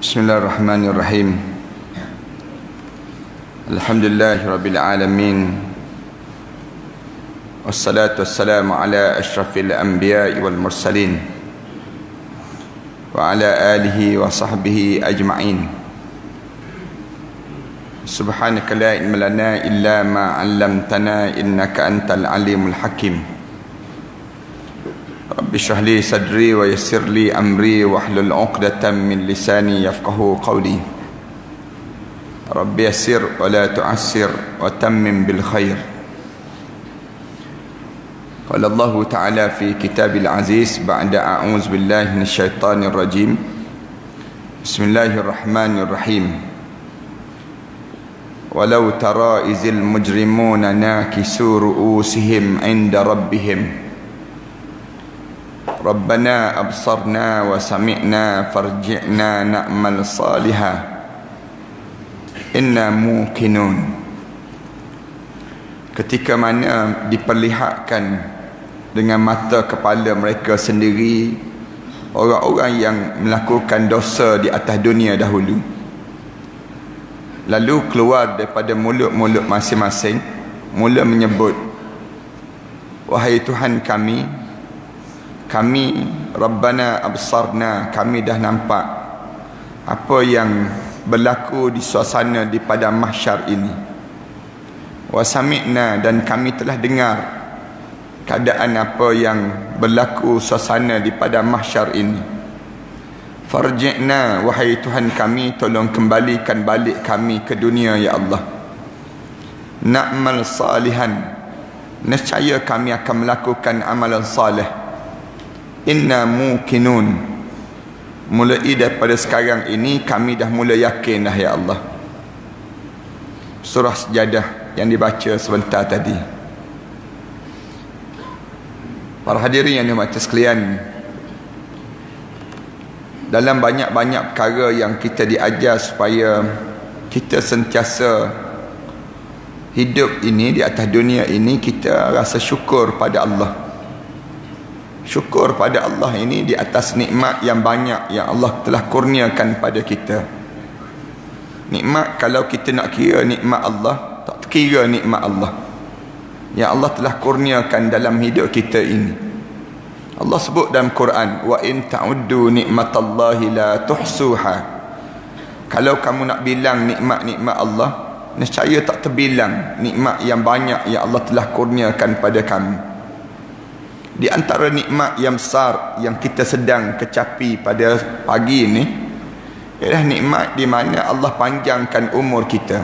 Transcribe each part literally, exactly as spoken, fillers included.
Bismillahirrahmanirrahim. Alhamdulillahirabbil alamin. Wassalatu wassalamu ala asyrafil anbiya'i wal mursalin wa ala alihi wa sahbihi ajma'in. Subhanaka la ilma lana illa ma 'allamtana innaka antal alimul hakim. Rabbi shrah li sadri wa yassir li amri wahlul 'uqdatam min lisani yafqahu qawli. Rabbi yassir wa la tu'assir wa tammim bil khair. Qala Allah Ta'ala fi kitabil aziz ba'da a'udzu billahi minasy syaithanir rajim. Bismillahirrahmanirrahim. Walau tara izil mujrimuna nakisu ru'usihim 'inda rabbihim Rabbana absarna wa sami'na farji'na na'mal salihah inna muqinun. Ketika mana diperlihatkan dengan mata kepala mereka sendiri orang-orang yang melakukan dosa di atas dunia dahulu, lalu keluar daripada mulut-mulut masing-masing mula menyebut, wahai Tuhan kami, kami Rabbana absarna, kami dah nampak apa yang berlaku di suasana di padang mahsyar ini. Wa sami'na, dan kami telah dengar keadaan apa yang berlaku suasana di padang mahsyar ini. Farji'na, wahai Tuhan kami, tolong kembalikan balik kami ke dunia ya Allah. Na'mal salihan, nescaya kami akan melakukan amalan salih. Inna muqinun, mulai daripada sekarang ini kami dah mula yakin dah ya Allah. Surah Sajadah yang dibaca sebentar tadi. Para hadirin yang dirahmati sekalian, dalam banyak-banyak perkara yang kita diajar supaya kita sentiasa hidup ini di atas dunia ini, kita rasa syukur pada Allah. Syukur pada Allah ini di atas nikmat yang banyak yang Allah telah kurniakan pada kita. Nikmat, kalau kita nak kira nikmat Allah, tak terkira nikmat Allah yang Allah telah kurniakan dalam hidup kita ini. Allah sebut dalam Quran, wa in ta'uddu nikmatallahi la tuhsuha. Kalau kamu nak bilang nikmat-nikmat Allah, nescaya tak terbilang nikmat yang banyak yang Allah telah kurniakan pada kamu. Di antara nikmat yang besar yang kita sedang kecapi pada pagi ini ialah nikmat di mana Allah panjangkan umur kita.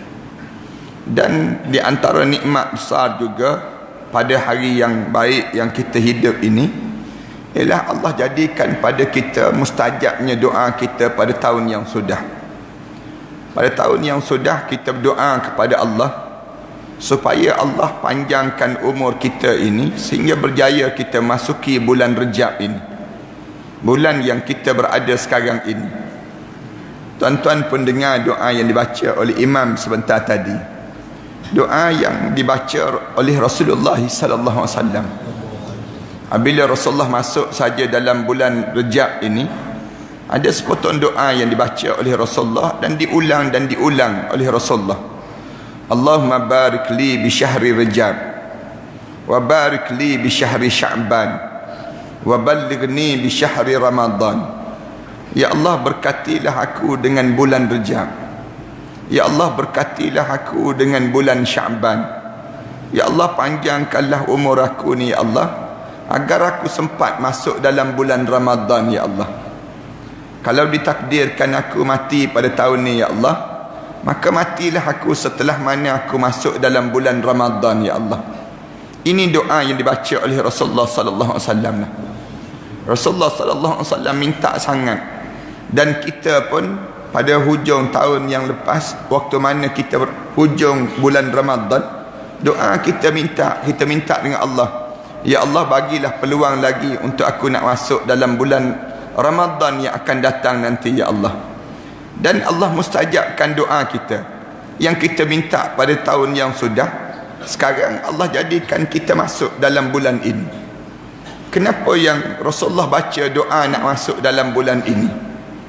Dan di antara nikmat besar juga pada hari yang baik yang kita hidup ini ialah Allah jadikan pada kita mustajabnya doa kita pada tahun yang sudah. Pada tahun yang sudah kita berdoa kepada Allah supaya Allah panjangkan umur kita ini sehingga berjaya kita masuki bulan Rejab ini, bulan yang kita berada sekarang ini. Tuan-tuan pun dengar doa yang dibaca oleh imam sebentar tadi, doa yang dibaca oleh Rasulullah sallallahu alaihi wasallam. Apabila Rasulullah masuk saja dalam bulan Rejab ini, ada sepotong doa yang dibaca oleh Rasulullah dan diulang dan diulang oleh Rasulullah. Allahumma barik li bi syahri Rajab wa barik li bi syahri Sya'ban wa ballighni bi syahri Ramadan. Ya Allah, berkatilah aku dengan bulan Rajab. Ya Allah, berkatilah aku dengan bulan Sya'ban. Ya Allah, panjangkanlah umur aku ni ya Allah, agar aku sempat masuk dalam bulan Ramadan ya Allah. Kalau ditakdirkan aku mati pada tahun ni ya Allah, maka matilah aku setelah mana aku masuk dalam bulan Ramadan ya Allah. Ini doa yang dibaca oleh Rasulullah sallallahu alaihi wasallam. Rasulullah sallallahu alaihi wasallam minta sangat, dan kita pun pada hujung tahun yang lepas, waktu mana kita hujung bulan Ramadan, doa kita minta, kita minta dengan Allah, ya Allah, bagilah peluang lagi untuk aku nak masuk dalam bulan Ramadan yang akan datang nanti ya Allah. Dan Allah mustajabkan doa kita yang kita minta pada tahun yang sudah. Sekarang Allah jadikan kita masuk dalam bulan ini. Kenapa yang Rasulullah baca doa nak masuk dalam bulan ini?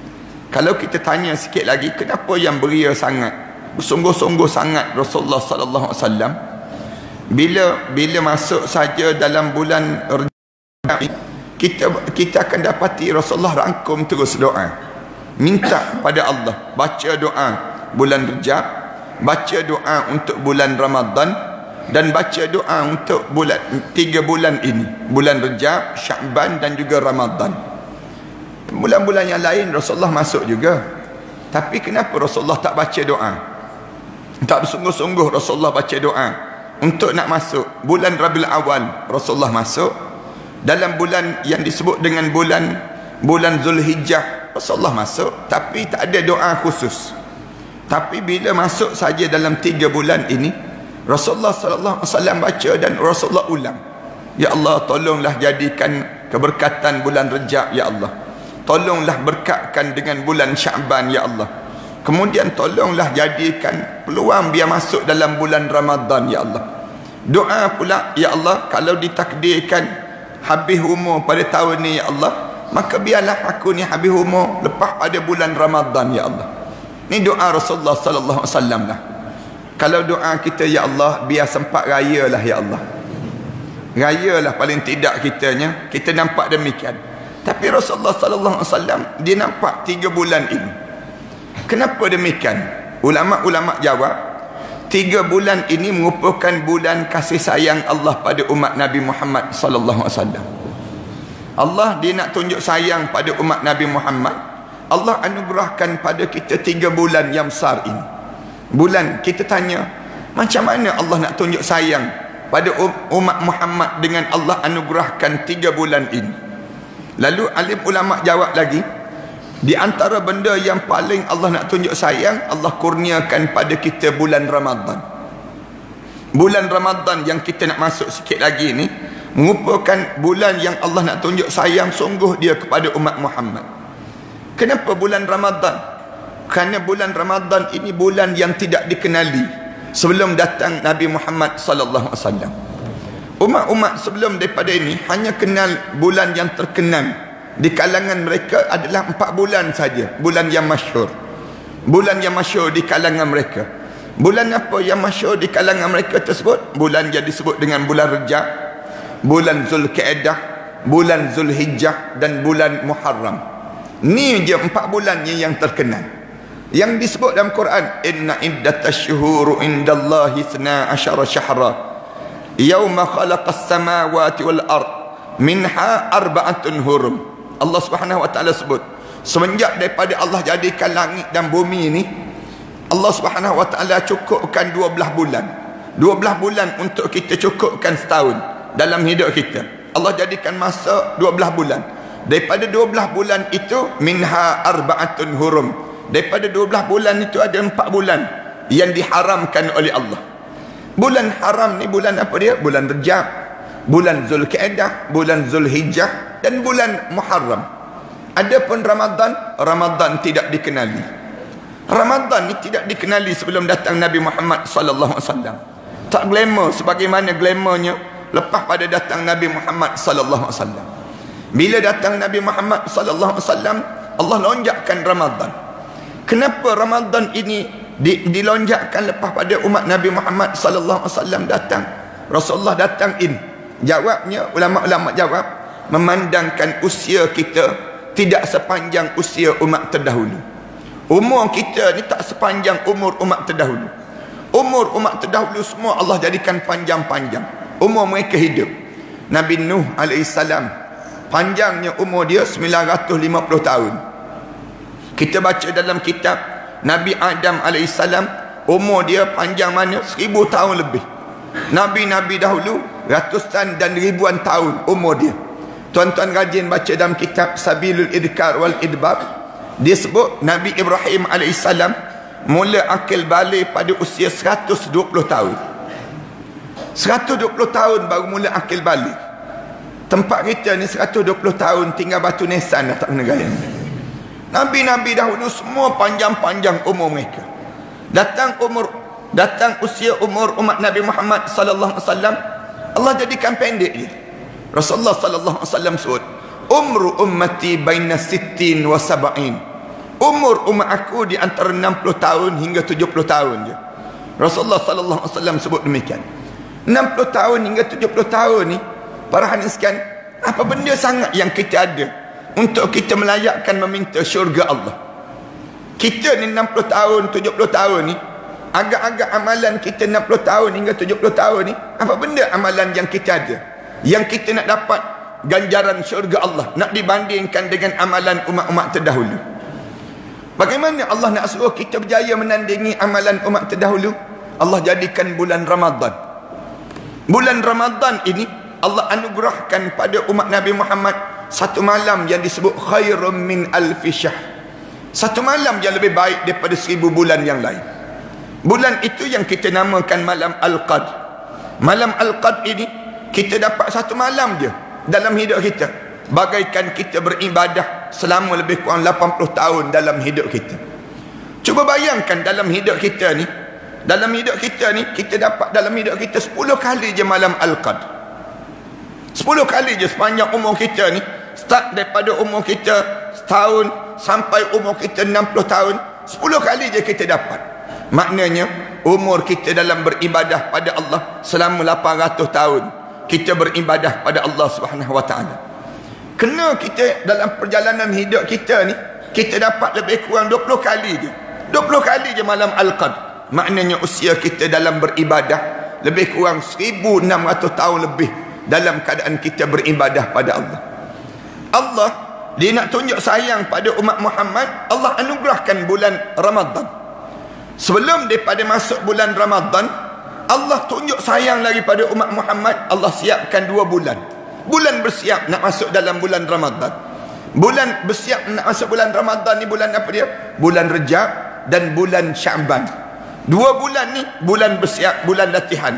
Kalau kita tanya sikit lagi, kenapa yang beria sangat, bersungguh-sungguh sangat Rasulullah sallallahu alaihi wasallam bila bila masuk saja dalam bulan Rajab, kita kita akan dapati Rasulullah rangkum terus doa, minta pada Allah, baca doa bulan Rajab, baca doa untuk bulan Ramadan, dan baca doa untuk bulan tiga bulan ini, bulan Rajab, Sya'ban dan juga Ramadan. Bulan-bulan yang lain Rasulullah masuk juga, tapi kenapa Rasulullah tak baca doa, tak bersungguh-sungguh Rasulullah baca doa untuk nak masuk bulan Rabiul Awal? Rasulullah masuk dalam bulan yang disebut dengan bulan bulan Zulhijjah, Rasulullah masuk, tapi tak ada doa khusus. Tapi bila masuk saja dalam tiga bulan ini, Rasulullah sallallahu alaihi wasallam baca dan Rasulullah ulang, ya Allah, tolonglah jadikan keberkatan bulan Rajab, ya Allah, tolonglah berkatkan dengan bulan Sya'ban, ya Allah, kemudian tolonglah jadikan peluang biar masuk dalam bulan Ramadan, ya Allah. Doa pula, ya Allah, kalau ditakdirkan habis umur pada tahun ni, ya Allah, maka biarlah aku ni habis umur lepas pada bulan Ramadan, ya Allah. Ni doa Rasulullah sallallahu alaihi wasallam lah. Kalau doa kita, ya Allah, biar sempat raya lah, ya Allah, raya lah paling tidak kitanya, kita nampak demikian. Tapi Rasulullah sallallahu alaihi wasallam dia nampak tiga bulan ini. Kenapa demikian? Ulama-ulama jawab, tiga bulan ini merupakan bulan kasih sayang Allah pada umat Nabi Muhammad sallallahu alaihi wasallam. Allah dia nak tunjuk sayang pada umat Nabi Muhammad. Allah anugerahkan pada kita tiga bulan yang besar ini. Bulan kita tanya, macam mana Allah nak tunjuk sayang pada umat Muhammad dengan Allah anugerahkan tiga bulan ini? Lalu alim ulama jawab lagi, di antara benda yang paling Allah nak tunjuk sayang, Allah kurniakan pada kita bulan Ramadan. Bulan Ramadan yang kita nak masuk sikit lagi ni merupakan bulan yang Allah nak tunjuk sayang sungguh dia kepada umat Muhammad. Kenapa bulan Ramadan? Kerana bulan Ramadan ini bulan yang tidak dikenali sebelum datang Nabi Muhammad sallallahu alaihi wasallam. Umat-umat sebelum daripada ini hanya kenal bulan yang terkenal di kalangan mereka adalah empat bulan saja, bulan yang masyhur. Bulan yang masyhur di kalangan mereka. Bulan apa yang masyhur di kalangan mereka tersebut? Bulan yang disebut dengan bulan Rajab, bulan Zulkaidah, bulan Zulhijjah dan bulan Muharram. Ni je empat bulannya yang terkenal. Yang disebut dalam Quran, inna iddatash syuhur indallahi ithna asyara syahra yauma khalaqas samawati wal ard minha arba'atun hurum. Allah Subhanahu wa taala sebut, semenjak daripada Allah jadikan langit dan bumi ini, Allah Subhanahu wa taala cukupkan dua belas bulan. dua belas bulan untuk kita cukupkan setahun dalam hidup kita. Allah jadikan masa dua belas bulan. Daripada dua belas bulan itu, minha arba'atun hurum. Daripada dua belas bulan itu ada empat bulan yang diharamkan oleh Allah. Bulan haram ni bulan apa dia? Bulan Rajab, bulan Zulkaidah, bulan Zulhijjah dan bulan Muharram. Adapun Ramadan, Ramadan tidak dikenali. Ramadan ni tidak dikenali sebelum datang Nabi Muhammad sallallahu alaihi wasallam. Tak glamour sebagaimana glamournya lepas pada datang Nabi Muhammad sallallahu alaihi wasallam. Bila datang Nabi Muhammad sallallahu alaihi wasallam, Allah lonjakkan Ramadan. Kenapa Ramadan ini di, dilonjakkan lepas pada umat Nabi Muhammad sallallahu alaihi wasallam datang? Rasulullah datang ini. Jawabnya, ulama-ulama jawab, memandangkan usia kita tidak sepanjang usia umat terdahulu. Umur kita ni tak sepanjang umur umat terdahulu. Umur umat terdahulu semua Allah jadikan panjang-panjang. Umur mereka hidup. Nabi Nuh alaihissalam, panjangnya umur dia sembilan ratus lima puluh tahun. Kita baca dalam kitab Nabi Adam alaihissalam, umur dia panjang mana? Seribu tahun lebih. Nabi-Nabi dahulu ratusan dan ribuan tahun umur dia. Tuan-tuan rajin baca dalam kitab Sabilul Idkar wal Idbar, dia sebut Nabi Ibrahim alaihissalam mula akil balik pada usia seratus dua puluh tahun. seratus dua puluh tahun baru mula akil balik. Tempat kita ni seratus dua puluh tahun tinggal batu nisan dah tak kena gaya. Nabi-Nabi dahulu semua panjang-panjang umur mereka. Datang umur datang usia umur umat Nabi Muhammad sallallahu alaihi wasallam, Allah jadikan pendek dia. Rasulullah sallallahu alaihi wasallam sebut, umru ummati baina sittin wa sab'in. Umur umat aku di antara enam puluh tahun hingga tujuh puluh tahun je. Rasulullah sallallahu alaihi wasallam sebut demikian. enam puluh tahun hingga tujuh puluh tahun ni, para hadirin sekalian, apa benda sangat yang kita ada untuk kita melayakkan meminta syurga Allah. Kita ni enam puluh tahun, tujuh puluh tahun ni, agak-agak amalan kita enam puluh tahun hingga tujuh puluh tahun ni, apa benda amalan yang kita ada yang kita nak dapat ganjaran syurga Allah, nak dibandingkan dengan amalan umat-umat terdahulu? Bagaimana Allah nak suruh kita berjaya menandingi amalan umat terdahulu? Allah jadikan bulan Ramadan. Bulan Ramadan ini Allah anugerahkan pada umat Nabi Muhammad satu malam yang disebut khairum min alfi syahr. Satu malam yang lebih baik daripada seribu bulan yang lain. Bulan itu yang kita namakan malam Al-Qadr. Malam Al-Qadr ini kita dapat satu malam je dalam hidup kita, bagaikan kita beribadah selama lebih kurang lapan puluh tahun dalam hidup kita. Cuba bayangkan dalam hidup kita ni, dalam hidup kita ni, kita dapat dalam hidup kita sepuluh kali je malam Al-Qadr. sepuluh kali je sepanjang umur kita ni, start daripada umur kita setahun sampai umur kita enam puluh tahun, sepuluh kali je kita dapat. Maknanya umur kita dalam beribadah pada Allah selama lapan ratus tahun, kita beribadah pada Allah Subhanahu wa taala. Kena kita dalam perjalanan hidup kita ni, kita dapat lebih kurang dua puluh kali je, dua puluh kali je malam Al-Qadr. Maknanya usia kita dalam beribadah lebih kurang seribu enam ratus tahun lebih dalam keadaan kita beribadah pada Allah. Allah, dia nak tunjuk sayang pada umat Muhammad, Allah anugerahkan bulan Ramadan. Sebelum daripada masuk bulan Ramadan, Allah tunjuk sayang lagi pada umat Muhammad, Allah siapkan dua bulan. Bulan bersiap nak masuk dalam bulan Ramadan. Bulan bersiap nak masuk bulan Ramadan ni bulan apa dia? Bulan Rejab dan bulan Sya'ban. Dua bulan ni bulan bersiap, bulan latihan.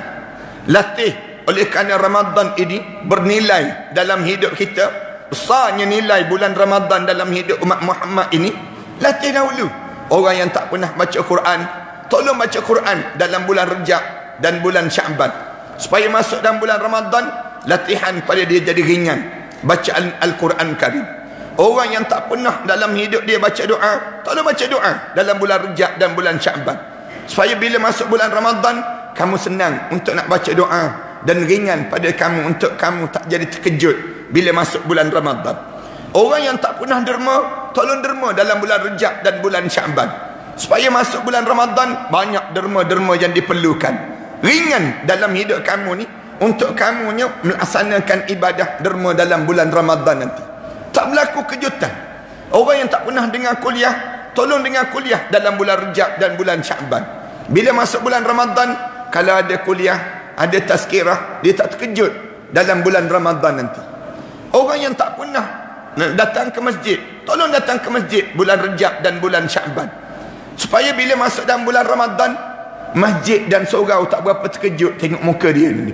Latih oleh kerana Ramadan ini bernilai dalam hidup kita. Besarnya nilai bulan Ramadan dalam hidup umat Muhammad ini. Latih dahulu. Orang yang tak pernah baca Quran, tolong baca Quran dalam bulan Rejab dan bulan Sya'ban, supaya masuk dalam bulan Ramadan, latihan pada dia jadi ringan bacaan Al-Quran Karim. Orang yang tak pernah dalam hidup dia baca doa, tolong baca doa dalam bulan Rejab dan bulan Sya'ban, supaya bila masuk bulan Ramadan, kamu senang untuk nak baca doa dan ringan pada kamu untuk kamu tak jadi terkejut bila masuk bulan Ramadan. Orang yang tak pernah derma, tolong derma dalam bulan Rejab dan bulan Sya'ban, supaya masuk bulan Ramadan banyak derma-derma yang diperlukan. Ringan dalam hidup kamu ni untuk kamunya melaksanakan ibadah derma dalam bulan Ramadan nanti. Tak berlaku kejutan. Orang yang tak pernah dengar kuliah, tolong dengar kuliah dalam bulan Rejab dan bulan Sya'ban. Bila masuk bulan Ramadan, kalau ada kuliah, ada tazkirah, dia tak terkejut dalam bulan Ramadan nanti. Orang yang tak pernah datang ke masjid, tolong datang ke masjid bulan Rejab dan bulan Sya'ban, supaya bila masuk dalam bulan Ramadan, masjid dan surau tak berapa terkejut tengok muka dia ni.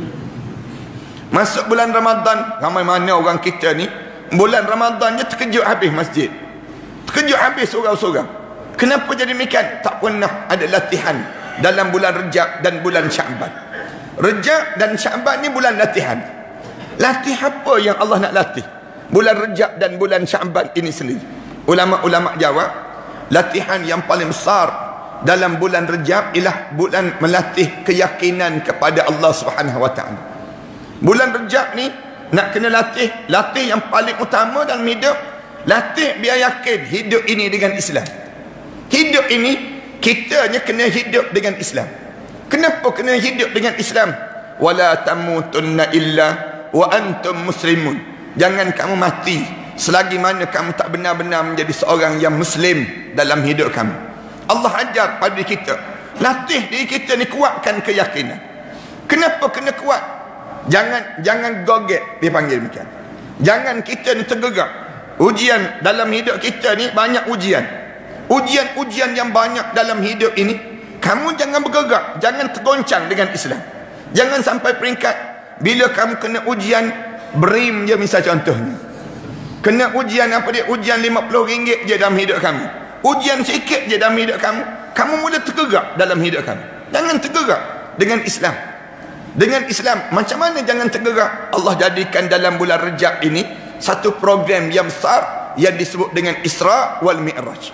Masuk bulan Ramadan, ramai mana orang kita ni bulan Ramadan je terkejut habis masjid, terkejut habis surau-surau. Kenapa jadi demikian? Tak pernah ada latihan dalam bulan Rejab dan bulan Sya'ban. Rejab dan Sya'ban ni bulan latihan. Latih apa yang Allah nak latih bulan Rejab dan bulan Sya'ban ini sendiri? Ulama-ulama jawab, latihan yang paling besar dalam bulan Rejab ialah bulan melatih keyakinan kepada Allah Subhanahu wa taala. Bulan Rejab ni nak kena latih, latih yang paling utama dalam hidup, latih biar yakin hidup ini dengan Islam. Hidup ini kita hanya kena hidup dengan Islam. Kenapa kena hidup dengan Islam? Wala tamutunna illa wa antum muslimun. Jangan kamu mati selagi mana kamu tak benar-benar menjadi seorang yang muslim dalam hidup kamu. Allah ajar pada kita, latih diri kita ni, kuatkan keyakinan. Kenapa kena kuat? Jangan jangan goget, dia panggil demikian. Jangan kita ni tergerak. Ujian dalam hidup kita ni banyak ujian. Ujian-ujian yang banyak dalam hidup ini, kamu jangan bergerak, jangan tergoncang dengan Islam. Jangan sampai peringkat bila kamu kena ujian berim je, misal contohnya. Kena ujian apa dia? Ujian lima puluh ringgit je dalam hidup kamu. Ujian sikit je dalam hidup kamu, kamu mula tergerak dalam hidup kamu. Jangan tergerak dengan Islam. Dengan Islam, macam mana jangan tergerak? Allah jadikan dalam bulan Rejab ini satu program yang besar yang disebut dengan Isra wal Mi'raj.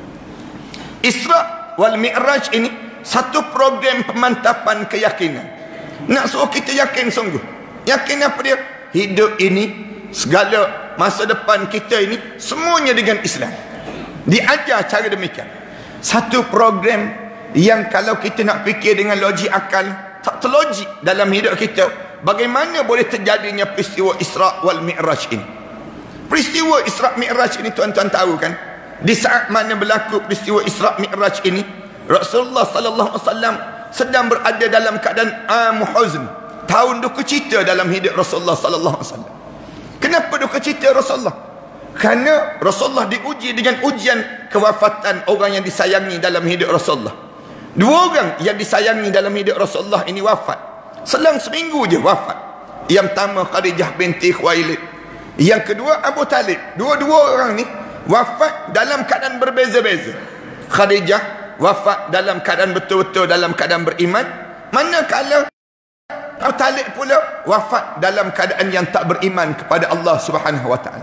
Isra wal Mi'raj ini satu program pemantapan keyakinan. Nak suruh kita yakin sungguh. Yakin apa dia? Hidup ini, segala masa depan kita ini, semuanya dengan Islam. Diajar cara demikian. Satu program yang kalau kita nak fikir dengan logik akal, tak terlogik dalam hidup kita. Bagaimana boleh terjadinya peristiwa Isra wal Mi'raj ini? Peristiwa Isra Mi'raj ini tuan-tuan tahu kan? Di saat mana berlaku peristiwa Isra Mi'raj ini, Rasulullah sallallahu alaihi wasallam sedang berada dalam keadaan am huzn, tahun duka cita dalam hidup Rasulullah sallallahu alaihi wasallam. Kenapa duka cita Rasulullah? Kerana Rasulullah diuji dengan ujian kewafatan orang yang disayangi dalam hidup Rasulullah. Dua orang yang disayangi dalam hidup Rasulullah ini wafat. Selang seminggu je wafat. Yang pertama Khadijah binti Khuwailid, yang kedua Abu Talib. Dua-dua orang ni wafat dalam keadaan berbeza-beza. Khadijah wafat dalam keadaan betul-betul dalam keadaan beriman, manakala Abu Talib pula wafat dalam keadaan yang tak beriman kepada Allah Subhanahu wa taala.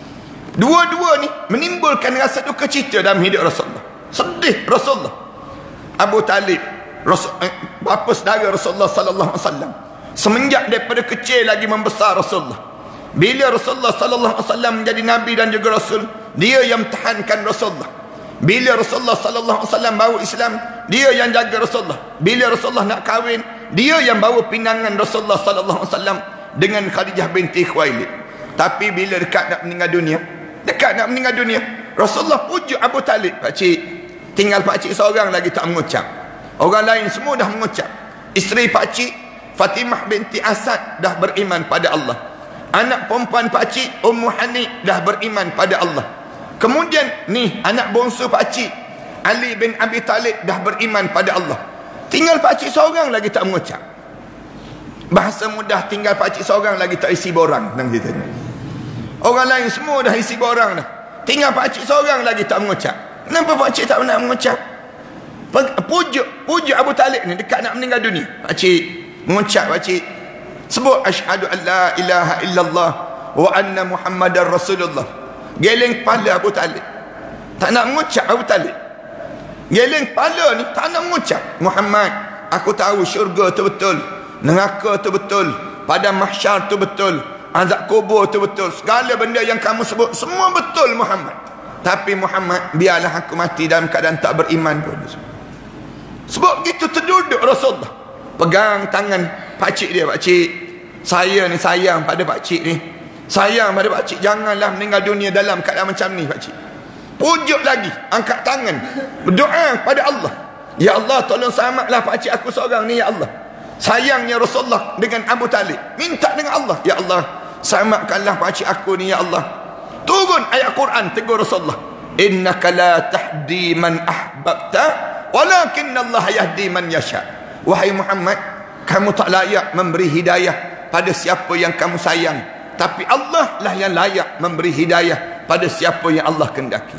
Dua-dua ni menimbulkan rasa duka cita dalam hidup Rasulullah. Sedih Rasulullah. Abu Talib, Rasul, eh, bapa saudara Rasulullah sallallahu alaihi wasallam, semenjak daripada kecil lagi membesar Rasulullah. Bila Rasulullah sallallahu alaihi wasallam menjadi nabi dan juga rasul, dia yang tahankan Rasulullah. Bila Rasulullah sallallahu alaihi wasallam bawa Islam, dia yang jaga Rasulullah. Bila Rasulullah nak kahwin, dia yang bawa pinangan Rasulullah sallallahu alaihi wasallam dengan Khadijah binti Khuwailid. Tapi bila dekat nak meninggal dunia, dekat nak meninggal dunia, Rasulullah pujuk Abu Talib, pak cik, tinggal pak cik seorang lagi tak mengucap. Orang lain semua dah mengucap. Isteri pak cik Fatimah binti Asad dah beriman pada Allah. Anak perempuan pak cik Ummu Hani dah beriman pada Allah. Kemudian ni anak bongsu pak cik Ali bin Abi Talib dah beriman pada Allah. Tinggal pak cik seorang lagi tak mengucap. Bahasa mudah, tinggal pak cik seorang lagi tak isi borang nang kita ni. Orang lain semua dah isi borang dah. Tinggal pak cik seorang lagi tak mengucap. Kenapa pak cik tak nak mengucap? Pujuk, pujuk Abu Talib ni dekat nak meninggal dunia. Pak cik mengucap, pak cik sebut asyhadu an la ilaha illallah wa anna Muhammadar Rasulullah. Geleng kepala Abu Talib, tak nak mengucap Abu Talib. Geleng kepala ni tak nak mengucap Muhammad, aku tahu syurga tu betul, neraka tu betul, padang mahsyar tu betul, azab kubur tu betul, segala benda yang kamu sebut semua betul Muhammad. Tapi Muhammad, biarlah aku mati dalam keadaan tak beriman pun. Sebab gitu terduduk Rasulullah, pegang tangan pakcik dia. Pakcik, saya ni sayang pada pakcik ni, sayang pada pakcik, janganlah meninggal dunia dalam keadaan macam ni pakcik. Pujuk lagi, angkat tangan, berdoa pada Allah, ya Allah tolong selamatlah pakcik aku seorang ni ya Allah. Sayangnya Rasulullah dengan Abu Talib, minta dengan Allah, ya Allah selamatkanlah pakcik aku ni ya Allah. Turun ayat Quran tegur Rasulullah, innaka la tahdi man ahbabta walakinnallaha yahdi man yasha. Wahai Muhammad, kamu tak layak memberi hidayah pada siapa yang kamu sayang, tapi Allah lah yang layak memberi hidayah pada siapa yang Allah kehendaki.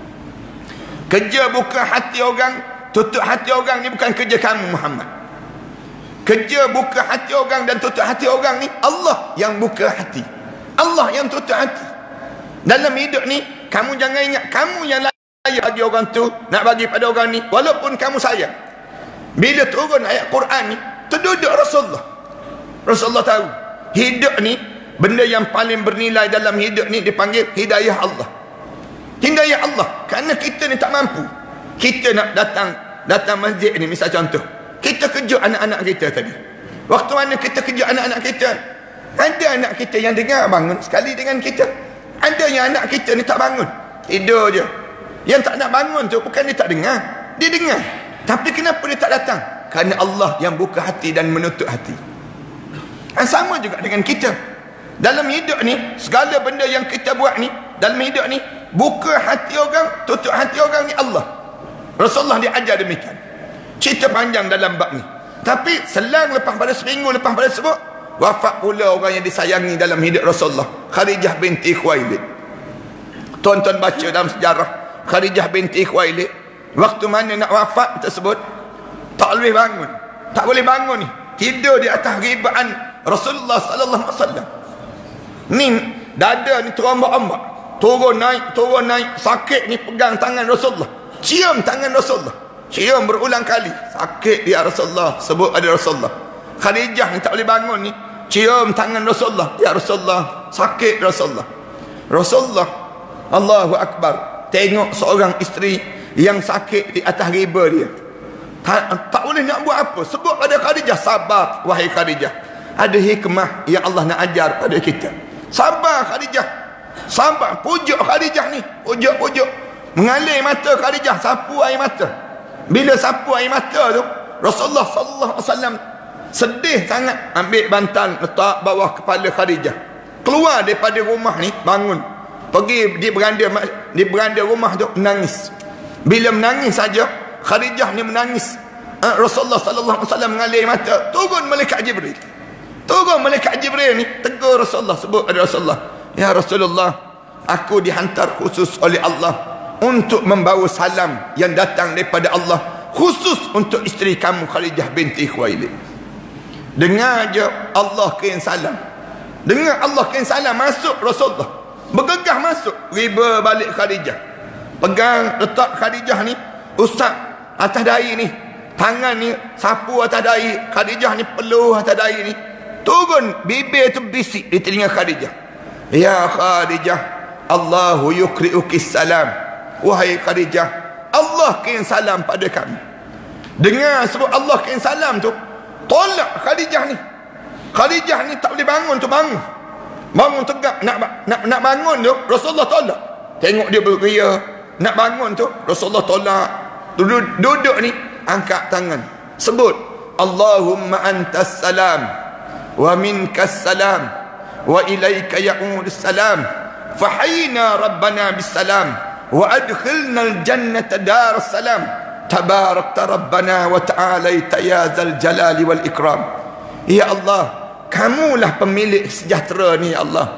Kerja buka hati orang, tutup hati orang ni bukan kerja kamu Muhammad. Kerja buka hati orang dan tutup hati orang ni Allah yang buka hati, Allah yang tutup hati. Dalam hidup ni kamu jangan ingat kamu yang layak bagi orang tu, nak bagi pada orang ni walaupun kamu sayang. Bila turun ayat Quran ni, terduduk Rasulullah. Rasulullah tahu hidup ni, benda yang paling bernilai dalam hidup ni dipanggil hidayah Allah. Hidayah Allah. Kerana kita ni tak mampu. Kita nak datang datang masjid ni, misal contoh, kita kejut anak-anak kita tadi. Waktu mana kita kejut anak-anak kita, ada anak kita yang dengar bangun sekali dengan kita, ada yang anak kita ni tak bangun, tidur je. Yang tak nak bangun tu bukan dia tak dengar, dia dengar. Tapi kenapa dia tak datang? Kerana Allah yang buka hati dan menutup hati. Dan sama juga dengan kita. Dalam hidup ni, segala benda yang kita buat ni, dalam hidup ni, buka hati orang, tutup hati orang ni Allah. Rasulullah diajar demikian. Cerita panjang dalam bab ni. Tapi selang lepas pada seminggu lepas pada sebut, wafat pula orang yang disayangi dalam hidup Rasulullah, Khadijah binti Khuwailid. Tuan-tuan baca dalam sejarah Khadijah binti Khuwailid, waktu mana nak wafat tersebut, tak boleh bangun, tak boleh bangun ni, tidur di atas ribaan Rasulullah sallallahu alaihi wasallam. Ni dada ni terombak-ombak, turun naik, turun naik, sakit ni pegang tangan Rasulullah, cium tangan Rasulullah, cium berulang kali, sakit ya Rasulullah, sebut ada Rasulullah. Khadijah ni tak boleh bangun ni, cium tangan Rasulullah, ya Rasulullah, sakit Rasulullah. Rasulullah, Allahu Akbar, tengok seorang isteri yang sakit di atas riba dia, tak, tak boleh nak buat apa, sebut pada Khadijah, sabar wahai Khadijah. Ada hikmah yang Allah nak ajar pada kita. Sabar Khadijah, sabar, pujuk Khadijah ni, pujuk-pujuk, mengalir mata Khadijah, sapu air mata. Bila sapu air mata tu, Rasulullah sallallahu alaihi wasallam sedih sangat, ambil bantal letak bawah kepala Khadijah, keluar daripada rumah ni, bangun, pergi di beranda di beranda rumah tu, menangis. Bila menangis saja, Khadijah ni menangis, Rasulullah sallallahu alaihi wasallam mengalir mata, turun malaikat Jibril. Turun malaikat Jibril ni, tegur Rasulullah, sebut pada Rasulullah, ya Rasulullah, aku dihantar khusus oleh Allah untuk membawa salam yang datang daripada Allah, khusus untuk isteri kamu Khadijah binti Khuwailid. Dengar je Allah kirim salam, dengar Allah kirim salam, masuk Rasulullah, bergegah masuk, riba balik Khadijah, pegang letak Khadijah ni, usap atas dahi ni, tangan ni sapu atas dahi Khadijah ni, peluh atas dahi ni, turun bibir tu bisik di telinga Khadijah, ya Khadijah, Allahu yukri'uki salam, wahai Khadijah, Allah kirim salam pada kamu. Dengar sebut Allah kirim salam tu, tolak Khadijah ni. Khadijah ni tak boleh bangun tu, bangun bangun tegak, nak nak nak bangun tu, Rasulullah tolak. Tengok dia beria, nak bangun tu, Rasulullah tolak. Duduk, duduk ni, angkat tangan, sebut Allahumma antas salam wa minkas salam wa ilaika ya'udus salam, fahayna rabbana bis salam wa adkhilna al jannata dar salam, tabarakta rabbana wa ta'alaita ya zal jalali wal ikram. Ya Allah, kamulah pemilik sejahtera ni ya Allah.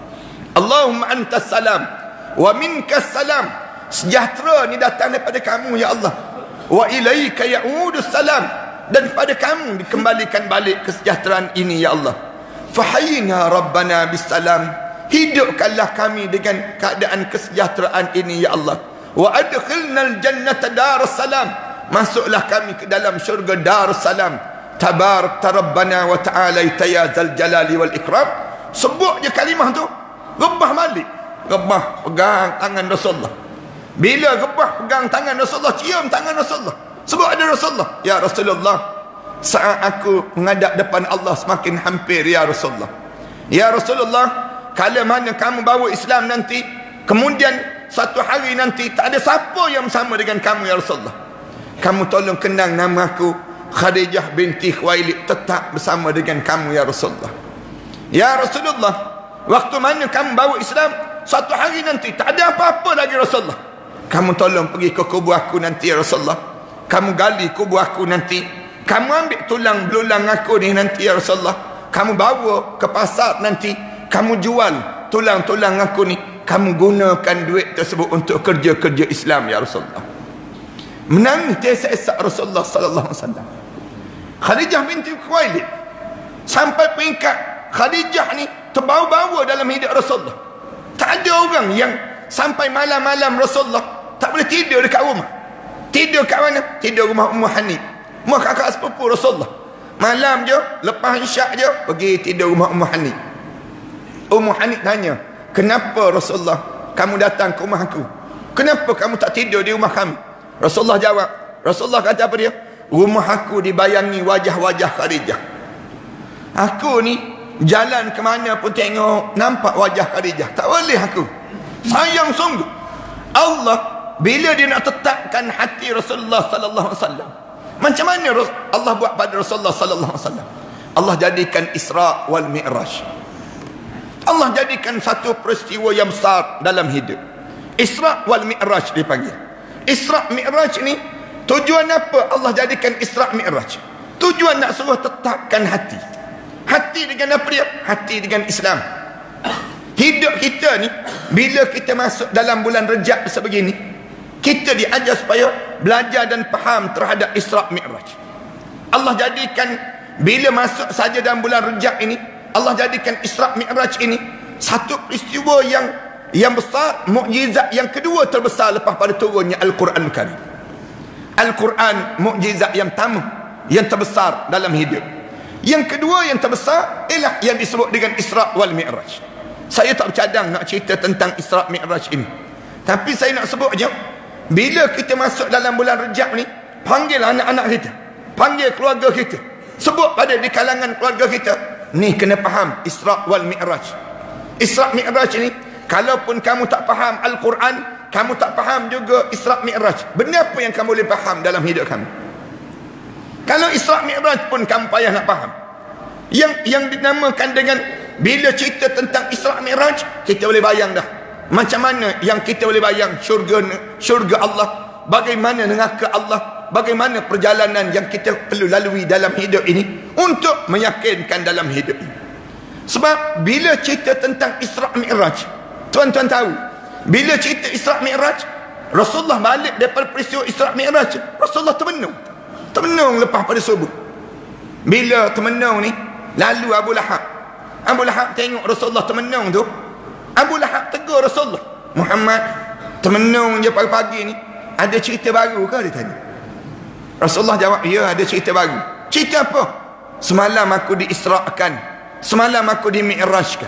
Allahumma antas salam wa minkas salam, sejahtera ni datang daripada kamu ya Allah. Wa ilaika ya'udus salam, dan pada kamu dikembalikan balik kesejahteraan ini ya Allah. Fahayna rabbana bisalam, hidupkanlah kami dengan keadaan kesejahteraan ini ya Allah. Wa adkhilnal jannata darussalam, masuklah kami ke dalam syurga darussalam. Tabarakta rabbana wa ta'alaita ya zal jalali wal ikram. Sebut je kalimah tu, rebah balik, rebah pegang tangan Rasulullah. Bila rebah pegang tangan Rasulullah, cium tangan Rasulullah, sebut ada Rasulullah, ya Rasulullah, saat aku menghadap depan Allah semakin hampir ya Rasulullah. Ya Rasulullah, kala mana kamu bawa Islam nanti, kemudian satu hari nanti tak ada siapa yang sama dengan kamu ya Rasulullah, kamu tolong kenang nama aku Khadijah binti Khuwailid tetap bersama dengan kamu ya Rasulullah. Ya Rasulullah, waktu mana kamu bawa Islam, satu hari nanti tak ada apa-apa lagi Rasulullah, kamu tolong pergi ke kubur aku nanti ya Rasulullah, kamu gali kubur aku nanti, kamu ambil tulang belulang aku ni nanti ya Rasulullah, kamu bawa ke pasar nanti, kamu jual tulang-tulang aku ni, kamu gunakan duit tersebut untuk kerja-kerja Islam ya Rasulullah. Menangis tesak-esak Rasulullah sallallahu alaihi wasallam. Khadijah binti Khuwailid sampai peringkat Khadijah ni terbawa-bawa dalam hidup Rasulullah. Tak ada orang yang sampai malam-malam Rasulullah tak boleh tidur dekat rumah. Tidur kat mana? Tidur rumah Ummu Hani, rumah kakak sepupu Rasulullah. Malam je, lepas isyak je, pergi tidur rumah Ummu Hani. Ummu Hani tanya, kenapa Rasulullah kamu datang ke rumah aku? Kenapa kamu tak tidur di rumah kami? Rasulullah jawab, Rasulullah kata apa dia? Rumah aku dibayangi wajah-wajah Khadijah. Aku ni jalan ke mana pun tengok nampak wajah Khadijah. Tak boleh aku. Sayang sungguh. Allah bila dia nak tetapkan hati Rasulullah sallallahu alaihi wasallam, macam mana Allah buat pada Rasulullah sallallahu alaihi wasallam? Allah jadikan Isra wal Mi'raj. Allah jadikan satu peristiwa yang besar dalam hidup. Isra wal Mi'raj dipanggil. Isra Mi'raj ni tujuan apa Allah jadikan Isra Mi'raj? Tujuan nak suruh tetapkan hati. Hati dengan apa dia? Hati dengan Islam. Hidup kita ni, bila kita masuk dalam bulan Rejab sebegini, kita diajar supaya belajar dan faham terhadap Isra Mi'raj. Allah jadikan bila masuk saja dalam bulan Rejab ini, Allah jadikan Isra Mi'raj ini satu peristiwa yang yang besar, mukjizat yang kedua terbesar lepas pada turunnya Al-Quran Karim. Al-Quran mukjizat yang pertama, yang terbesar dalam hidup. Yang kedua yang terbesar ialah yang disebut dengan Isra' wal Mi'raj. Saya tak bercadang nak cerita tentang Isra' Mi'raj ini, tapi saya nak sebut je, bila kita masuk dalam bulan Rejab ni, panggil anak-anak kita, panggil keluarga kita, sebut pada di kalangan keluarga kita, ni kena faham Isra' wal Mi'raj. Isra' Mi'raj ni, kalaupun kamu tak faham Al-Quran, kamu tak faham juga Isra' Mi'raj, benda apa yang kamu boleh faham dalam hidup kamu? Kalau Isra' Mi'raj pun kamu payah nak faham. Yang yang dinamakan dengan, bila cerita tentang Isra' Mi'raj, kita boleh bayang dah macam mana yang kita boleh bayang syurga, syurga Allah, bagaimana neraka Allah, bagaimana perjalanan yang kita perlu lalui dalam hidup ini untuk meyakinkan dalam hidup ini. Sebab bila cerita tentang Isra' Mi'raj, tuan-tuan tahu, bila cerita Isra' Mi'raj, Rasulullah balik daripada peristiwa Isra' Mi'raj, Rasulullah termenung, termenung lepas pada subuh. Bila termenung ni, lalu Abu Lahab, Abu Lahab tengok Rasulullah termenung tu, Abu Lahab tegur Rasulullah, Muhammad, termenung je pagi-pagi ni, ada cerita baru ke? Dia tanya. Rasulullah jawab, ya, ada cerita baru. Cerita apa? Semalam aku diisra'kan, semalam aku di-mi'rajkan.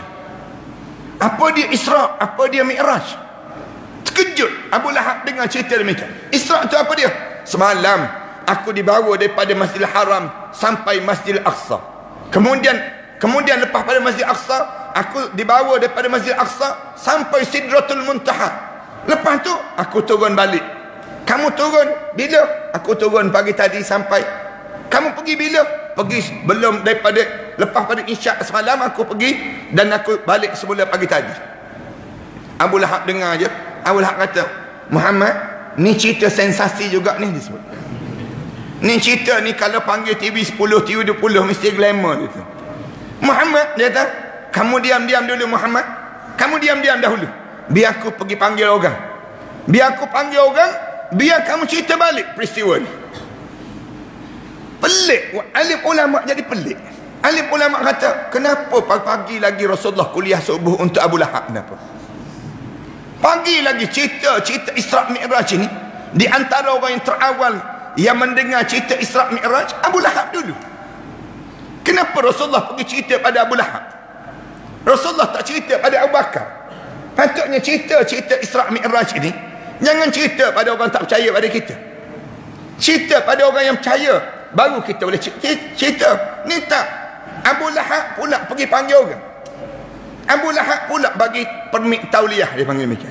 Apa dia Isra', apa dia Mi'raj? Terkejut Abu Lahab dengar cerita demikian. Isra' tu apa dia? Semalam aku dibawa daripada Masjidil Haram sampai Masjidil Aqsa. Kemudian kemudian lepas pada Masjidil Aqsa, aku dibawa daripada Masjidil Aqsa sampai Sidratul Muntaha. Lepas tu aku turun balik. Kamu turun bila? Aku turun pagi tadi sampai. Kamu pergi bila? Pergi belum daripada lepas pada Isyak semalam aku pergi, dan aku balik semula pagi tadi. Abu Lahab dengar je. Abu Lahab kata, Muhammad, ni cerita sensasi juga ni disebut. Ni cerita ni kalau panggil T V sepuluh, T V dua puluh mesti glamour gitu. Muhammad, dia kata, kamu diam-diam dulu Muhammad, kamu diam-diam dahulu, biar aku pergi panggil orang, biar aku panggil orang, biar kamu cerita balik peristiwa ni. Pelik. Alim ulama jadi pelik. Alim ulama kata, kenapa pagi-pagi lagi Rasulullah kuliah subuh untuk Abu Lahab? Kenapa pagi lagi cerita cerita Isra' Mi'raj ini? Di antara orang yang terawal yang mendengar cerita Isra' Mi'raj, Abu Lahab dulu. Kenapa Rasulullah pergi cerita pada Abu Lahab? Rasulullah tak cerita pada Abu Bakar. Patutnya cerita-cerita Isra' Mi'raj ini jangan cerita pada orang tak percaya pada kita. Cerita pada orang yang percaya, baru kita boleh cerita. Ni tak. Abu Lahab pula pergi panggil orang. Abu Lahab pula bagi permit tauliah, dia panggil demikian.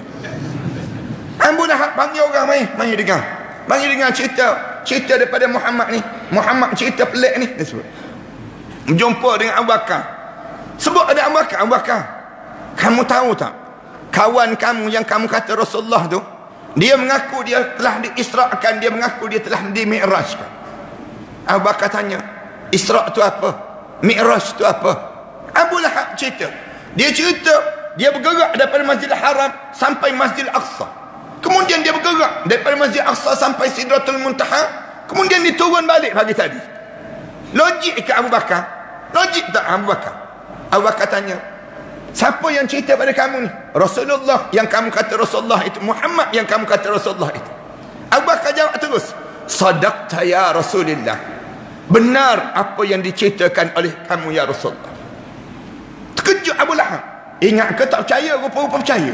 Abu Lahab panggil orang, mai, mai dengar. Bagi dengar cerita, cerita daripada Muhammad ni. Muhammad cerita pelik ni, dia sebut. Jumpa dengan Abu Bakar. Sebut ada Abu Bakar, Abu Bakar, kamu tahu tak, kawan kamu yang kamu kata Rasulullah tu, dia mengaku dia telah diisra'kan, dia mengaku dia telah di-mi'rajkan. Abu Bakar tanya, Isra' tu apa? Mi'raj tu apa? Abu Lahab cerita. Dia cerita, dia bergerak daripada Masjidil Haram sampai Masjidil Aqsa. Kemudian dia bergerak daripada Masjidil Aqsa sampai Sidratul Muntaha. Kemudian dia turun balik pagi tadi. Logik ke Abu Bakar? Logik tak Abu Bakar? Abu Bakar tanya, siapa yang cerita pada kamu ni? Rasulullah yang kamu kata Rasulullah itu, Muhammad yang kamu kata Rasulullah itu. Abu Bakar jawab terus, sadaqta ya Rasulullah, benar apa yang diceritakan oleh kamu ya Rasulullah. Terkejut Abu Lahab. Ingat ke tak percaya? Rupa-rupa percaya.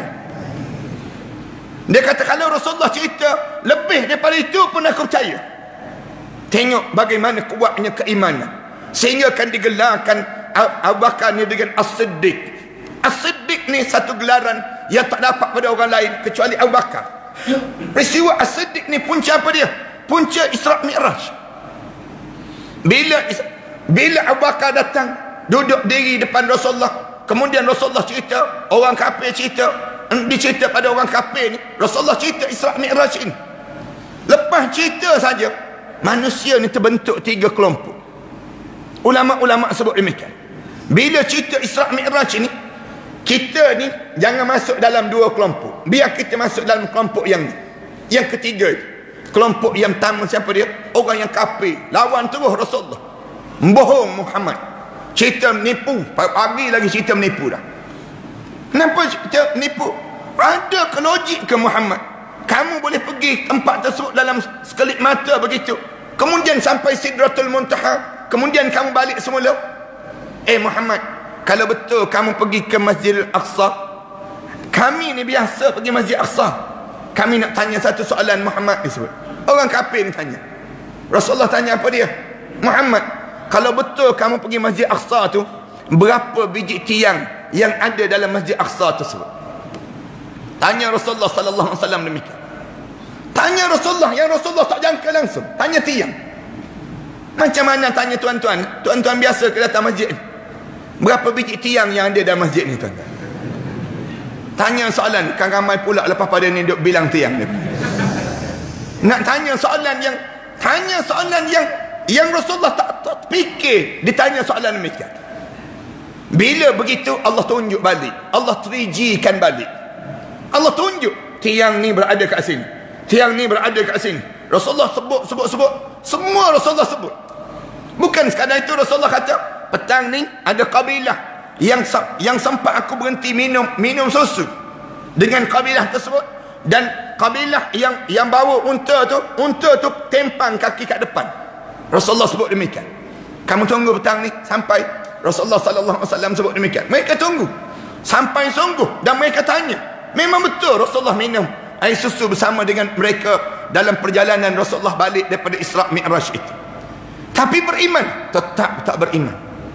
Dia kata, kalau Rasulullah cerita lebih daripada itu pun aku percaya. Tengok bagaimana kuatnya keimanan, sehingga akan digelarkan Abu Bakar ni dengan As-Siddiq. As-Siddiq ni satu gelaran yang tak dapat pada orang lain kecuali Abu Bakar. Peristiwa As-Siddiq ni punca apa dia? Punca Isra' Mi'raj. Bila bila Abu Bakar datang duduk diri depan Rasulullah, kemudian Rasulullah cerita, orang kafir cerita, dicerita pada orang kafir ni, Rasulullah cerita Isra' Mi'raj ini. Lepas cerita saja, manusia ni terbentuk tiga kelompok. Ulama-ulama sebut demikian. Bila cerita Isra' Mi'raj ini, kita ni jangan masuk dalam dua kelompok. Biar kita masuk dalam kelompok yang ni, yang ketiga. Kelompok yang pertama siapa dia? Orang yang kafir, lawan terus Rasulullah, bohong Muhammad, cerita menipu. Pagi lagi cerita menipu dah. Kenapa cerita menipu? Ada ke logik ke Muhammad? Kamu boleh pergi tempat tersebut dalam sekelip mata begitu, kemudian sampai Sidratul Muntaha, kemudian kamu balik semula? Eh Muhammad, kalau betul kamu pergi ke Masjidil Aqsa, kami ni biasa pergi Masjid Aqsa, kami nak tanya satu soalan. Muhammad disebut, orang kafir ni tanya. Rasulullah tanya apa dia? Muhammad, kalau betul kamu pergi Masjid Aqsa tu, berapa biji tiang yang ada dalam Masjid Aqsa tersebut? Tanya Rasulullah sallallahu alaihi wasallam demikian. Tanya Rasulullah, yang Rasulullah tak jangka langsung. Tanya tiang. Macam mana tanya tuan-tuan? Tuan-tuan biasa ke datang masjid? Berapa biji tiang yang ada dalam masjid ni, tuan-tuan? Tanya soalan, kan ramai pula lepas pada ni duk bilang tiang ni. Nak tanya soalan yang tanya soalan yang yang Rasulullah tak, tak fikir ditanya soalan demikian. Bila begitu Allah tunjuk balik, Allah tiga G kan balik. Allah tunjuk tiang ni berada kat sini, tiang ni berada kat sini. Rasulullah sebut sebut sebut semua, Rasulullah sebut. Bukan sekadar itu, Rasulullah kata petang ni ada kabilah yang yang sempat aku berhenti minum minum susu dengan kabilah tersebut, dan kabilah yang yang bawa unta tu, unta tu tempang kaki kat depan. Rasulullah sebut demikian. Kamu tunggu petang ni sampai. Rasulullah sallallahu alaihi wasallam sebut demikian. Mereka tunggu sampai sungguh, dan mereka tanya, memang betul Rasulullah minum air susu bersama dengan mereka dalam perjalanan Rasulullah balik daripada Isra' Mi'raj itu. Tapi beriman, tetap tak beriman.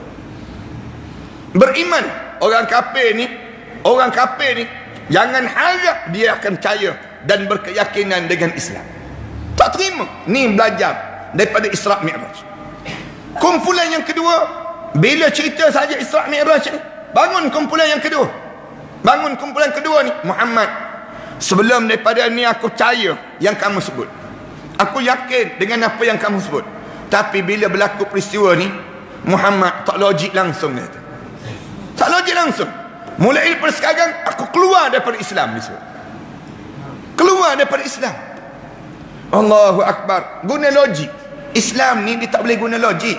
Beriman, orang kafir ni, orang kafir ni jangan harap dia akan percaya dan berkeyakinan dengan Islam. Tak terima. Ni belajar daripada Isra' Mi'raj. Kumpulan yang kedua, bila cerita saja Isra' Mi'raj ni, bangun kumpulan yang kedua. Bangun kumpulan kedua ni, Muhammad, sebelum daripada ni aku percaya yang kamu sebut, aku yakin dengan apa yang kamu sebut, tapi bila berlaku peristiwa ni, Muhammad, tak logik langsung dia. Tak logik langsung. Mulai daripada sekarang aku keluar daripada Islam disebut. Keluar daripada Islam. Allahu Akbar. Guna logik. Islam ni dia tak boleh guna logik.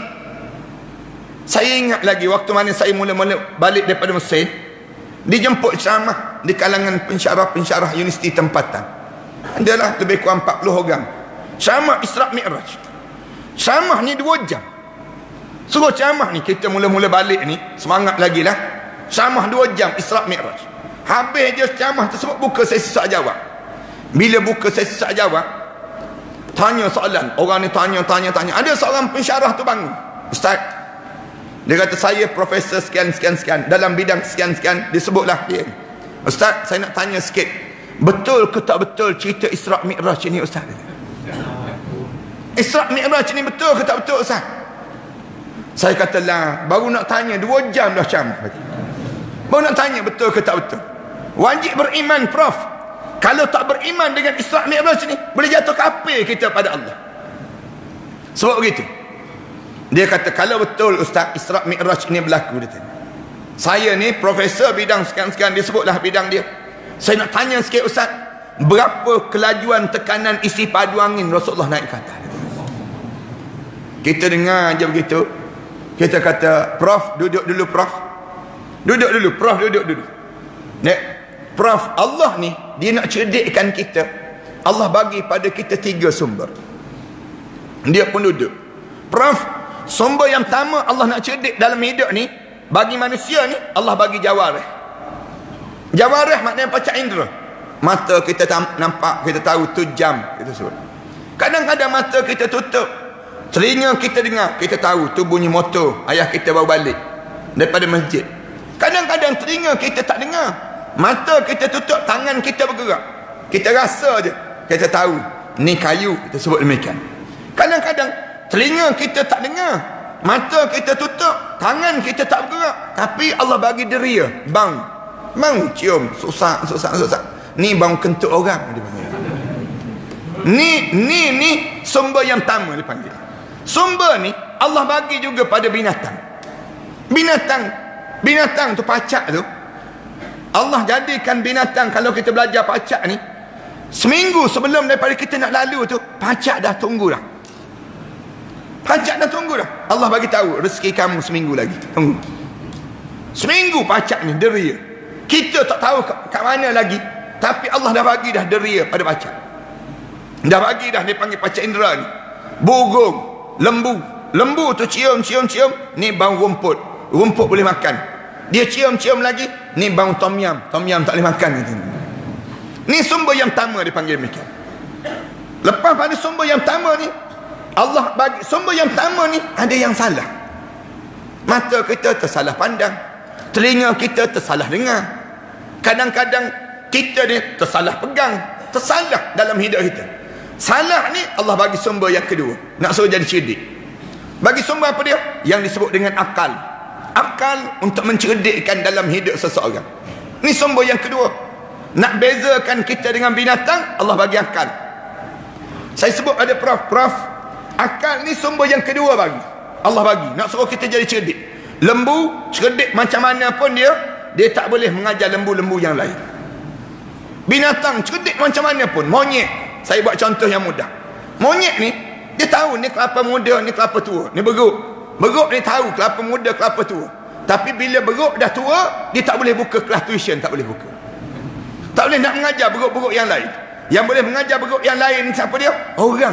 Saya ingat lagi waktu mana saya mula-mula balik daripada Mesir, dijemput ceramah di kalangan pensyarah-pensyarah universiti tempatan. Adalah lebih kurang empat puluh orang. Ceramah Isra' Mi'raj. Ceramah ni dua jam. Suruh ceramah ni, kita mula-mula balik ni semangat lagi lah. Ceramah dua jam Isra' Mi'raj. Habis je ceramah tersebut, buka sesi soal jawab. Bila buka sesi soal jawab, tanya soalan. Orang ni tanya, tanya, tanya. Ada seorang pensyarah tu bangun. Ustaz, dia kata, saya profesor sekian, sekian, sekian, dalam bidang sekian, sekian. Disebutlah dia. Ustaz, saya nak tanya sikit. Betul ke tak betul cerita Isra' Mi'raj ni, Ustaz? Isra' Mi'raj ni betul ke tak betul, Ustaz? Saya kata lah, baru nak tanya, dua jam dah ceramah. Baru nak tanya betul ke tak betul. Wajib beriman, Prof. Kalau tak beriman dengan Isra' Mi'raj ni, boleh jatuh kafir kita pada Allah. Sebab begitu. Dia kata, kalau betul Ustaz, Isra' Mi'raj ini berlaku, dia tanya. Saya ni profesor bidang sekian-sekian, dia sebutlah bidang dia. Saya nak tanya sikit, Ustaz, berapa kelajuan tekanan isi padu angin Rasulullah naik ke atas? Kita dengar je begitu. Kita kata, Prof, duduk dulu, Prof. Duduk dulu, Prof, duduk dulu. Nek, Prof, Allah ni, dia nak cerdikkan kita. Allah bagi pada kita tiga sumber. Dia pun duduk. Prof, sumber yang pertama Allah nak cerdik dalam hidup ni, bagi manusia ni, Allah bagi jawarih. Jawarih maknanya panca indera. Mata kita nampak, kita tahu tu jam, kita sebut. Kadang-kadang mata kita tutup, telinga kita dengar, kita tahu tu bunyi motor ayah kita baru balik daripada masjid. Kadang-kadang telinga kita tak dengar, mata kita tutup, tangan kita bergerak, kita rasa je, kita tahu ni kayu, kita sebut demikian. Kadang-kadang telinga kita tak dengar, mata kita tutup, tangan kita tak bergerak, tapi Allah bagi deria, bang, bang cium, susah, susah, susah. Ni bang kentut orang, ni, ni, ni sumber yang pertama dipanggil. Sumber ni Allah bagi juga pada binatang. Binatang, binatang tu pacak tu, Allah jadikan binatang, kalau kita belajar pacak ni, seminggu sebelum daripada kita nak lalu tu, pacak dah tunggu dah. Pacak dah tunggu dah. Allah bagi tahu rezeki kamu seminggu lagi. Tunggu. Seminggu pacak ni deria. Kita tak tahu kat, kat mana lagi. Tapi Allah dah bagi dah deria pada pacat. Dah bagi dah dia panggil pacat indera ni. Burung, lembu. Lembu tu cium, cium, cium. Ni bau rumput. Rumput boleh makan. Dia cium, cium lagi. Ni bau tom yam. Tom yam tak boleh makan. Ni sumber yang pertama dia panggil demikian. Lepas pada sumber yang pertama ni, Allah bagi sumber yang pertama ni ada yang salah. Mata kita tersalah pandang. Telinga kita tersalah dengar. Kadang-kadang kita ni tersalah pegang. Tersalah dalam hidup kita. Salah ni Allah bagi sumber yang kedua. Nak suruh jadi cerdik. Bagi sumber apa dia? Yang disebut dengan akal. Akal untuk mencerdikkan dalam hidup seseorang. Ni sumber yang kedua. Nak bezakan kita dengan binatang, Allah bagi akal. Saya sebut ada prof, prof. Akal ni sumber yang kedua bagi. Allah bagi. Nak suruh kita jadi cerdik. Lembu, cerdik macam mana pun dia, dia tak boleh mengajar lembu-lembu yang lain. Binatang, cerdik macam mana pun. Monyet. Saya buat contoh yang mudah. Monyet ni, dia tahu ni kelapa muda, ni kelapa tua. Ni beruk. Beruk ni tahu kelapa muda, kelapa tua. Tapi bila beruk dah tua, dia tak boleh buka kelas tuition, tak boleh buka. Tak boleh nak mengajar beruk-beruk yang lain. Yang boleh mengajar beruk yang lain ni siapa dia? Orang.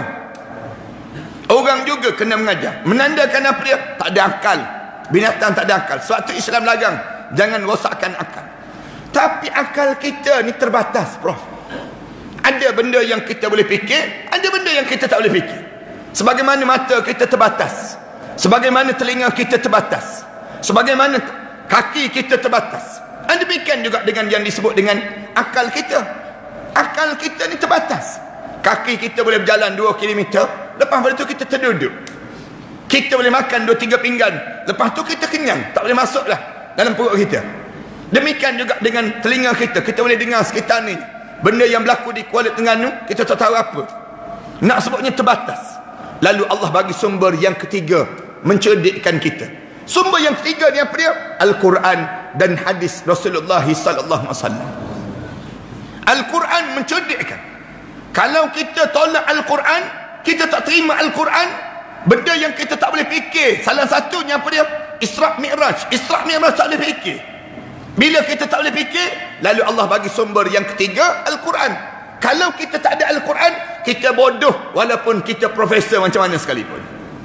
Orang juga kena mengajar. Menandakan apa dia? Tak ada akal. Binatang tak ada akal. Sebab tu Islam larang. Jangan rosakkan akal. Tapi akal kita ni terbatas, Prof. Ada benda yang kita boleh fikir, ada benda yang kita tak boleh fikir. Sebagaimana mata kita terbatas, sebagaimana telinga kita terbatas, sebagaimana kaki kita terbatas. Dan demikian juga dengan yang disebut dengan akal kita. Akal kita ni terbatas. Kaki kita boleh berjalan dua kilometer, lepas pada tu kita terduduk. Kita boleh makan dua tiga pinggan, lepas tu kita kenyang, tak boleh masuk dah dalam perut kita. Demikian juga dengan telinga kita. Kita boleh dengar sekitar ni benda yang berlaku di Kuala Terengganu, kita tak tahu apa. Nak sebutnya terbatas. Lalu Allah bagi sumber yang ketiga, mencerdikkan kita. Sumber yang ketiga ni apa dia? Al-Quran dan hadis Rasulullah sallallahu alaihi wasallam. Al-Quran mencerdikkan. Kalau kita tolak Al-Quran, kita tak terima Al-Quran, benda yang kita tak boleh fikir, salah satunya apa dia? Isra' Mi'raj. Isra' Mi'raj tak boleh fikir. Bila kita tak boleh fikir, lalu Allah bagi sumber yang ketiga, Al-Quran. Kalau kita tak ada Al-Quran, kita bodoh walaupun kita profesor macam mana sekalipun.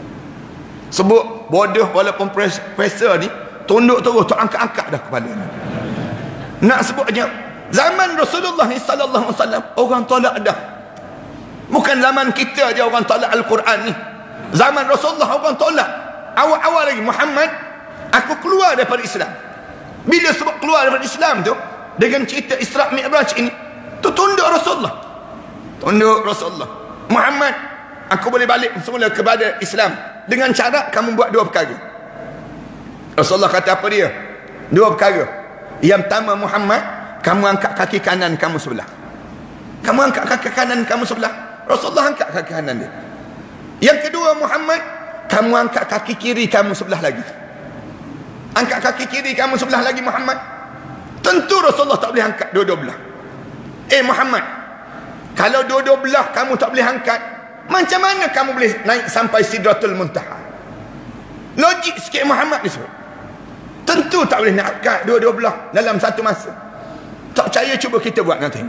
Sebut bodoh walaupun profesor ni, tunduk terus, tak angkat-angkat dah kepala. Nak sebutnya, zaman Rasulullah sallallahu alaihi wasallam, orang tolak dah. Bukan zaman kita je orang tolak Al-Quran ni. Zaman Rasulullah orang tolak. Awal-awal lagi, Muhammad, aku keluar daripada Islam. Bila sebab keluar daripada Islam tu, dengan cerita Isra' Mi'raj ini, tu tunduk Rasulullah. Tunduk Rasulullah. Muhammad, aku boleh balik semula kepada Islam dengan cara kamu buat dua perkara. Rasulullah kata apa dia? Dua perkara. Yang pertama, Muhammad, kamu angkat kaki kanan kamu sebelah. Kamu angkat kaki kanan kamu sebelah. Rasulullah angkat kaki kanan dia. Yang kedua, Muhammad, kamu angkat kaki kiri kamu sebelah lagi. Angkat kaki kiri kamu sebelah lagi, Muhammad. Tentu Rasulullah tak boleh angkat dua-dua belah. Eh Muhammad, kalau dua-dua belah kamu tak boleh angkat, macam mana kamu boleh naik sampai Sidratul Muntaha? Logik sikit Muhammad disebut. Tentu tak boleh nak angkat dua-dua belah dalam satu masa. Tak percaya, cuba kita buat nanti.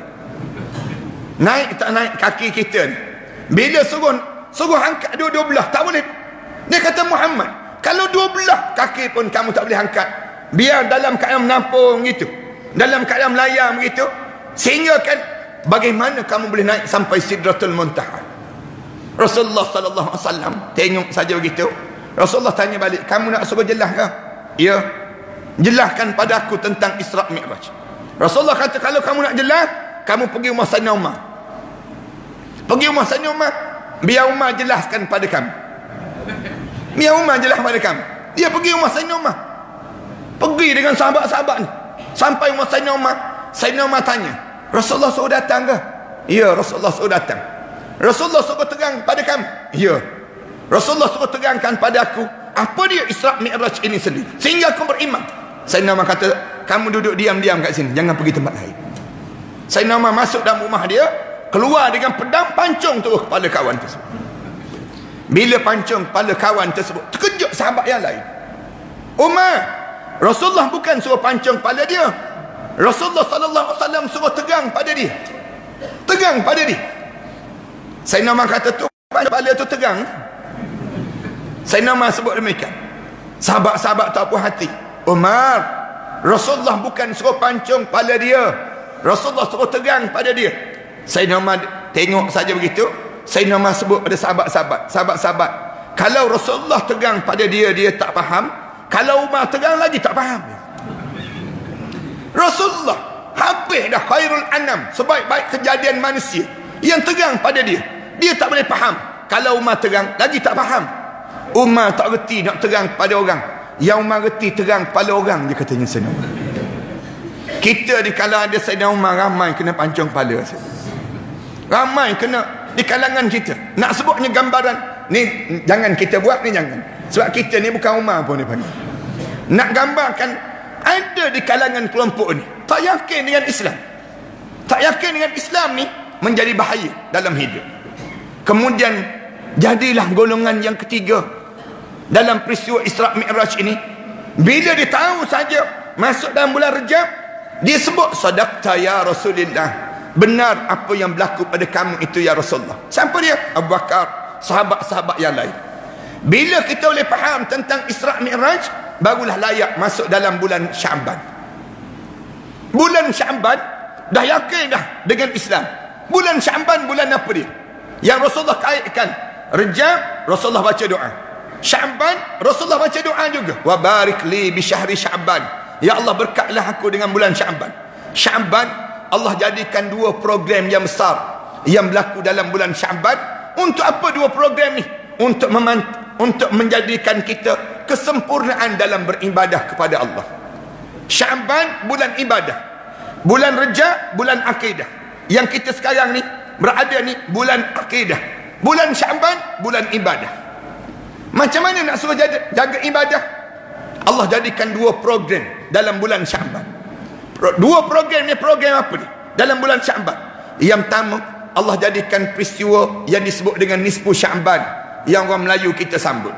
Naik tak naik kaki kita ni. Bila suruh suruh angkat dua-dua belah, tak boleh. Dia kata, Muhammad, kalau dua belah kaki pun kamu tak boleh angkat, biar dalam keadaan menampung gitu, dalam keadaan melayang begitu, sehingga kan bagaimana kamu boleh naik sampai Sidratul Muntaha? Rasulullah sallallahu alaihi wasallam tengok saja begitu. Rasulullah tanya balik, kamu nak suruh jelas ke? Ya. Jelaskan pada aku tentang Isra' Mi'raj. Rasulullah kata, kalau kamu nak jelas, kamu pergi rumah Sayyidina Umar. Pergi rumah Sayyidina Umar, biar Umar jelaskan pada kamu. Biar Umar jelas pada kamu. Dia pergi rumah Sayyidina Umar. Pergi dengan sahabat-sahabat ni. Sampai rumah Sayyidina Umar, Sayyidina Umar tanya, Rasulullah suruh datang ke? Ya, Rasulullah suruh datang. Rasulullah suruh terang pada kamu? Ya. Rasulullah suruh terangkan pada aku apa dia Isra' Mi'raj ini sendiri, sehingga aku beriman. Sayyidina Umar kata, kamu duduk diam-diam kat sini, jangan pergi tempat lain. Sayyidina Umar masuk dalam rumah dia, keluar dengan pedang, pancung terus kepala kawan tersebut. Bila pancung kepala kawan tersebut, terkejut sahabat yang lain. Umar, Rasulullah bukan suruh pancung kepala dia. Rasulullah sallallahu alaihi wasallam suruh tegang pada dia. Tegang pada dia. Sayyidina Umar kata tu kepala tu tegang. Sayyidina Umar sebut demikian. Sahabat-sahabat tak puas hati. Umar, Rasulullah bukan suruh pancung kepala dia. Rasulullah suruh tegang pada dia. Sayyidina Umar tengok saja begitu. Sayyidina Umar sebut pada sahabat-sahabat, sahabat-sahabat, kalau Rasulullah tegang pada dia, dia tak faham. Kalau Umar tegang lagi tak faham. Rasulullah habis dah khairul anam, sebaik-baik kejadian manusia, yang tegang pada dia, dia tak boleh faham. Kalau Umar tegang lagi tak faham. Umar tak reti nak tegang pada orang, yang Umar reti tegang pada orang, dia katanya Sayyidina Umar. Kita di kala ada Sayyidina Umar, ramai kena pancung kepala. Ramai kena di kalangan kita. Nak sebutnya gambaran ni, jangan kita buat ni, jangan. Sebab kita ni bukan Umar pun dia panggil. Nak gambarkan, ada di kalangan kelompok ni tak yakin dengan Islam, tak yakin dengan Islam ni menjadi bahaya dalam hidup. Kemudian jadilah golongan yang ketiga dalam peristiwa Isra' Mi'raj ini. Bila dia tahu saja masuk dalam bulan Rejab, dia sebut sadaqta ya Rasulullah, benar apa yang berlaku pada kamu itu ya Rasulullah. Siapa dia? Abu Bakar, sahabat-sahabat yang lain. Bila kita boleh faham tentang Isra' Mi'raj, barulah layak masuk dalam bulan Sya'ban. Bulan Sya'ban dah yakin dah dengan Islam. Bulan Sya'ban bulan apa dia? Yang Rasulullah kaitkan. Rejab, Rasulullah baca doa. Sya'ban, Rasulullah baca doa juga. Wa barik li bi syahri Sya'ban. Ya Allah, berkatlah aku dengan bulan Sya'ban. Sya'ban, Allah jadikan dua program yang besar yang berlaku dalam bulan Sya'ban. Untuk apa dua program ni? Untuk memant untuk menjadikan kita kesempurnaan dalam beribadah kepada Allah. Sya'ban bulan ibadah, bulan Rejab bulan akidah. Yang kita sekarang ni berada ni bulan akidah, bulan Sya'ban bulan ibadah. Macam mana nak suruh jaga, jaga ibadah? Allah jadikan dua program dalam bulan Sya'ban. Dua program ni, program apa ni dalam bulan Sya'ban? Yang pertama, Allah jadikan peristiwa yang disebut dengan nisfu Sya'ban, yang orang Melayu kita sambut.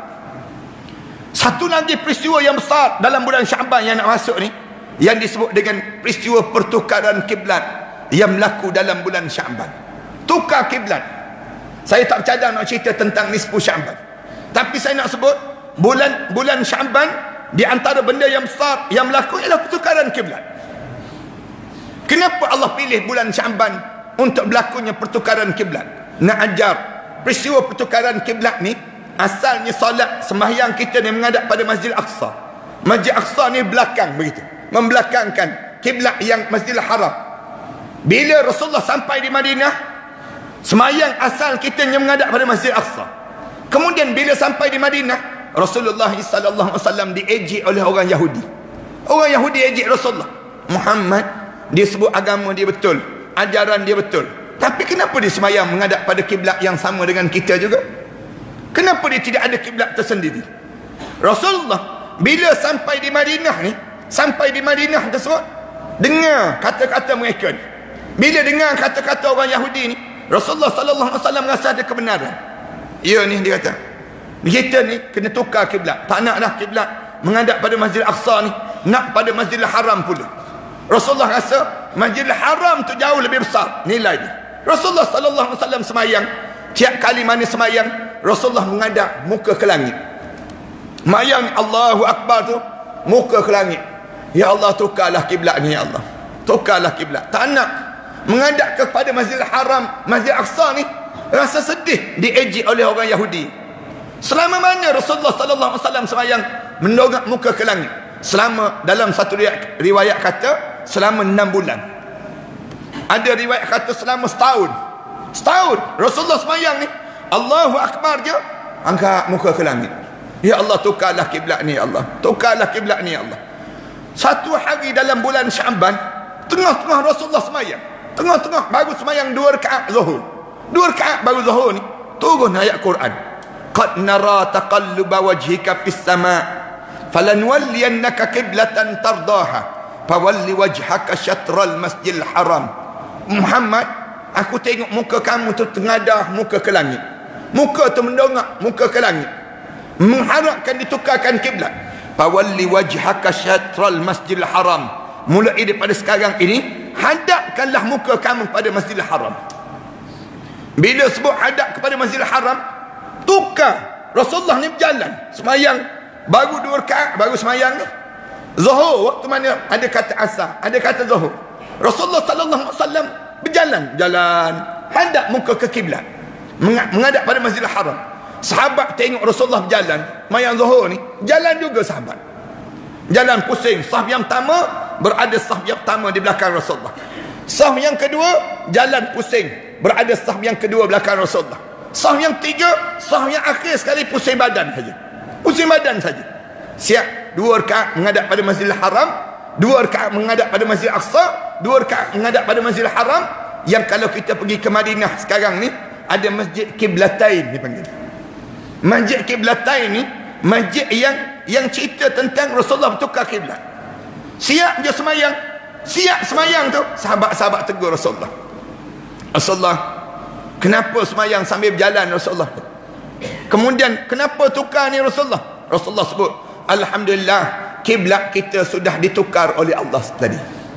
Satu lagi peristiwa yang besar dalam bulan Sya'ban yang nak masuk ni, yang disebut dengan peristiwa pertukaran kiblat yang berlaku dalam bulan Sya'ban. Tukar kiblat. Saya tak bercadang nak cerita tentang nisfu Sya'ban, tapi saya nak sebut bulan bulan Sya'ban, di antara benda yang besar yang berlaku ialah pertukaran kiblat. Kenapa Allah pilih bulan Sya'ban untuk berlakunya pertukaran kiblat? Nak ajar peristiwa pertukaran kiblat ni, asalnya solat sembahyang kita ni menghadap pada Masjid Aqsa. Masjid Aqsa ni belakang begitu, membelakangkan kiblat yang Masjidil Haram. Bila Rasulullah sampai di Madinah, sembahyang asal kita ni menghadap pada Masjid Aqsa. Kemudian bila sampai di Madinah, Rasulullah sallallahu alaihi wasallam diejek oleh orang Yahudi. Orang Yahudi ejek Rasulullah. Muhammad, dia sebut agama dia betul, ajaran dia betul, tapi kenapa dia sembahyang menghadap pada kiblat yang sama dengan kita juga? Kenapa dia tidak ada kiblat tersendiri? Rasulullah bila sampai di Madinah ni, sampai di Madinah tersebut, dengar kata-kata mereka ni. Bila dengar kata-kata orang Yahudi ni, Rasulullah sallallahu alaihi wasallam rasa ada kebenaran. Ya ni, dia kata, kita ni kena tukar kiblat. Tak nak dah kiblat menghadap pada Masjid Aqsa ni, nak pada Masjidil Haram pula. Rasulullah rasa Masjidil Haram tu jauh lebih besar nilai dia. Rasulullah sallallahu alaihi wasallam semayang, tiap kali mana semayang, Rasulullah menghadap muka ke langit. Mayang Allahu Akbar tu, muka ke langit. Ya Allah, tukarlah kiblat ni ya Allah. Tukarlah kiblat. Tak nak menghadap kepada Masjidil Haram, Masjid Aqsa ni, rasa sedih diejek oleh orang Yahudi. Selama mana Rasulullah sallallahu alaihi wasallam semayang mendongak muka ke langit? Selama, dalam satu riwayat, riwayat kata selama enam bulan. Ada riwayat kata selama setahun. Setahun Rasulullah semayang ni, Allahu Akbar je, angkat muka ke langit. Ya Allah, tukarlah kiblat ni ya Allah. Tukarlah kiblat ni ya Allah. Satu hari dalam bulan Sya'ban, tengah-tengah Rasulullah semayang, tengah-tengah baru semayang dua rakaat zuhur. Dua rakaat baru zuhur ni, turun ayat Quran. Qad nara taqalluba wajhika fis sama' falanwalliyannaka qiblatan tardaha fawalli wajhaka syatral Masjidil Haram. Muhammad, aku tengok muka kamu tu tengadah muka ke langit. Muka tu mendongak muka ke langit, mengharapkan ditukarkan kiblat. Fawalli wajhaka syatral Masjidil Haram. mulai daripada sekarang ini, hadapkanlah muka kamu pada Masjidil Haram. Bila sebut hadap kepada Masjidil Haram, tukar. Rasulullah ni berjalan semayang, baru dua rakaat, baru semayang ni Zuhur, waktu mana ada kata asar, ada kata Zuhur, Rasulullah sallallahu alaihi wasallam berjalan, jalan hadap muka ke kiblat, menghadap pada Masjidil Haram. Sahabat tengok Rasulullah berjalan semayang Zuhur ni, jalan juga sahabat, jalan pusing. Saf yang pertama berada saf yang pertama di belakang Rasulullah, saf yang kedua jalan pusing, berada saf yang kedua belakang Rasulullah. Saf yang tiga, saf yang akhir sekali pusing badan saja. Pusing badan saja. Siap dua rakaat menghadap pada Masjidil Haram, dua rakaat menghadap pada Masjid Aqsa, dua rakaat menghadap pada Masjidil Haram. Yang kalau kita pergi ke Madinah sekarang ni, ada Masjid Qiblatain dipanggil. Masjid Qiblatain ni masjid yang yang cerita tentang Rasulullah bertukar kiblat. Siap dia semayang, siap semayang tu, sahabat-sahabat tegur Rasulullah. Rasulullah, kenapa semayang sambil berjalan Rasulullah? Kemudian kenapa tukar ni Rasulullah? Rasulullah sebut, alhamdulillah kiblat kita sudah ditukar oleh Allah tadi.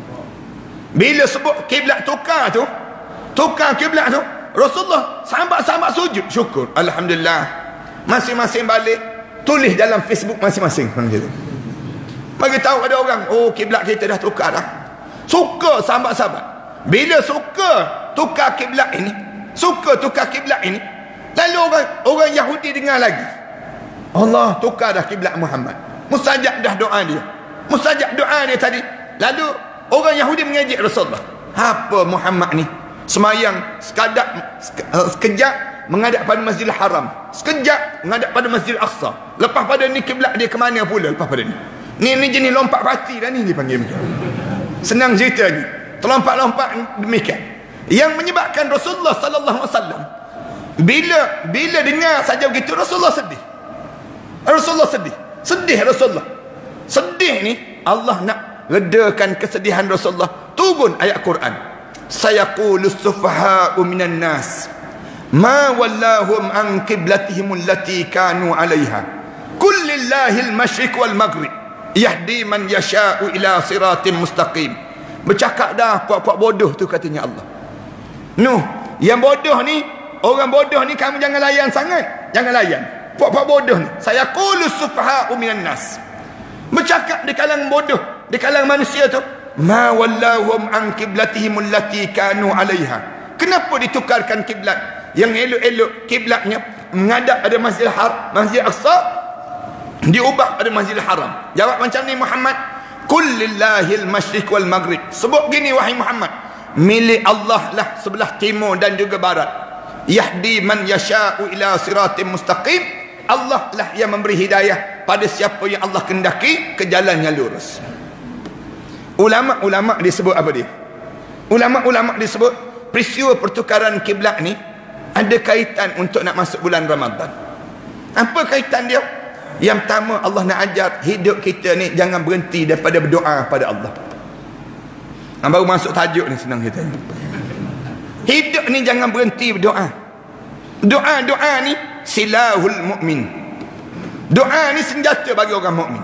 Bila sebut kiblat tukar tu, tukar kiblat tu, Rasulullah sahabat-sahabat sujud syukur, alhamdulillah. Masing-masing balik tulis dalam Facebook masing-masing. Bagi tahu ada orang, oh kiblat kita dah tukar dah. Suka sahabat-sahabat. Bila suka tukar kiblat ini, suka tukar kiblat ini, lalu orang orang Yahudi dengar lagi, Allah tukar dah kiblat Muhammad, mustajab dah doa dia, mustajab doa dia tadi. Lalu orang Yahudi mengejek Rasulullah, apa Muhammad ni semayang sekadap sekejap menghadap pada Masjidil Haram, sekejap menghadap pada Masjidil Aqsa, lepas pada ni kiblat dia ke mana pula lepas pada ni? Ni ni jenis lompat parti dah ni dipanggil. Senang cerita ni, terlompat-lompat demikian. Yang menyebabkan Rasulullah sallallahu alaihi wasallam bila bila dengar saja begitu, Rasulullah sedih. Rasulullah sedih. Sedih Rasulullah. Sedih ni Allah nak redakan kesedihan Rasulullah. Turun ayat Quran. Sayaqulus sufaha'u minan nas ma wallahum an qiblatihim allati kanu 'alaiha. Qul lillahil masyriq wal maghrib yahdi man yasha'u ila siratim mustaqim. Bercakap dah puak-puak bodoh tu katanya Allah. Nuh, yang bodoh ni, orang bodoh ni kamu jangan layan sangat. Jangan layan. Puak-puak bodoh ni. Saya qulus sufaha'u minan nas. Bercakap di kalangan bodoh, di kalangan manusia tu, ma wallahum an qiblatihim allati kanu 'alaiha. Kenapa ditukarkan kiblat? Yang elok-elok kiblatnya menghadap pada Masjidil Haram, Masjid Aqsa, diubah pada Masjidil Haram. Jawab macam ni Muhammad, qul lillahil masyriq wal maghrib. Sebut gini wahai Muhammad, milik Allah lah sebelah timur dan juga barat. Yahdi man yasha'u ila siratim mustaqim. Allah lah yang memberi hidayah pada siapa yang Allah kendaki ke jalan yang lurus. Ulama-ulama disebut apa dia? Ulama-ulama disebut peristiwa pertukaran kiblat ni ada kaitan untuk nak masuk bulan Ramadan. Apa kaitan dia? Yang pertama, Allah nak ajar hidup kita ni jangan berhenti daripada berdoa pada Allah. Nah, baru masuk tajuk ni senang kita. Hidup ni jangan berhenti berdoa. Doa-doa ni silahul mukmin. Doa ni senjata bagi orang mukmin.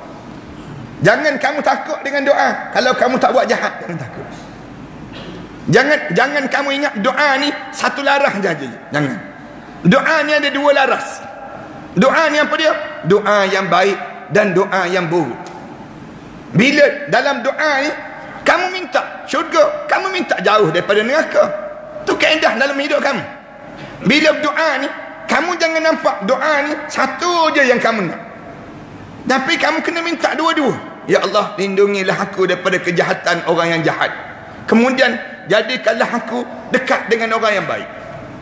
Jangan kamu takut dengan doa. Kalau kamu tak buat jahat, jangan takut. Jangan jangan kamu ingat doa ni satu laras saja. Jangan. Doa ni ada dua laras. Doa ni apa dia? Doa yang baik dan doa yang buruk. Bila dalam doa ni kamu minta syurga, kamu minta jauh daripada neraka. Tu kaedah dalam hidup kamu. Bila berdoa ni, kamu jangan nampak doa ni satu je yang kamu nak. Tapi kamu kena minta dua-dua. Ya Allah, lindungilah aku daripada kejahatan orang yang jahat. Kemudian jadikanlah aku dekat dengan orang yang baik.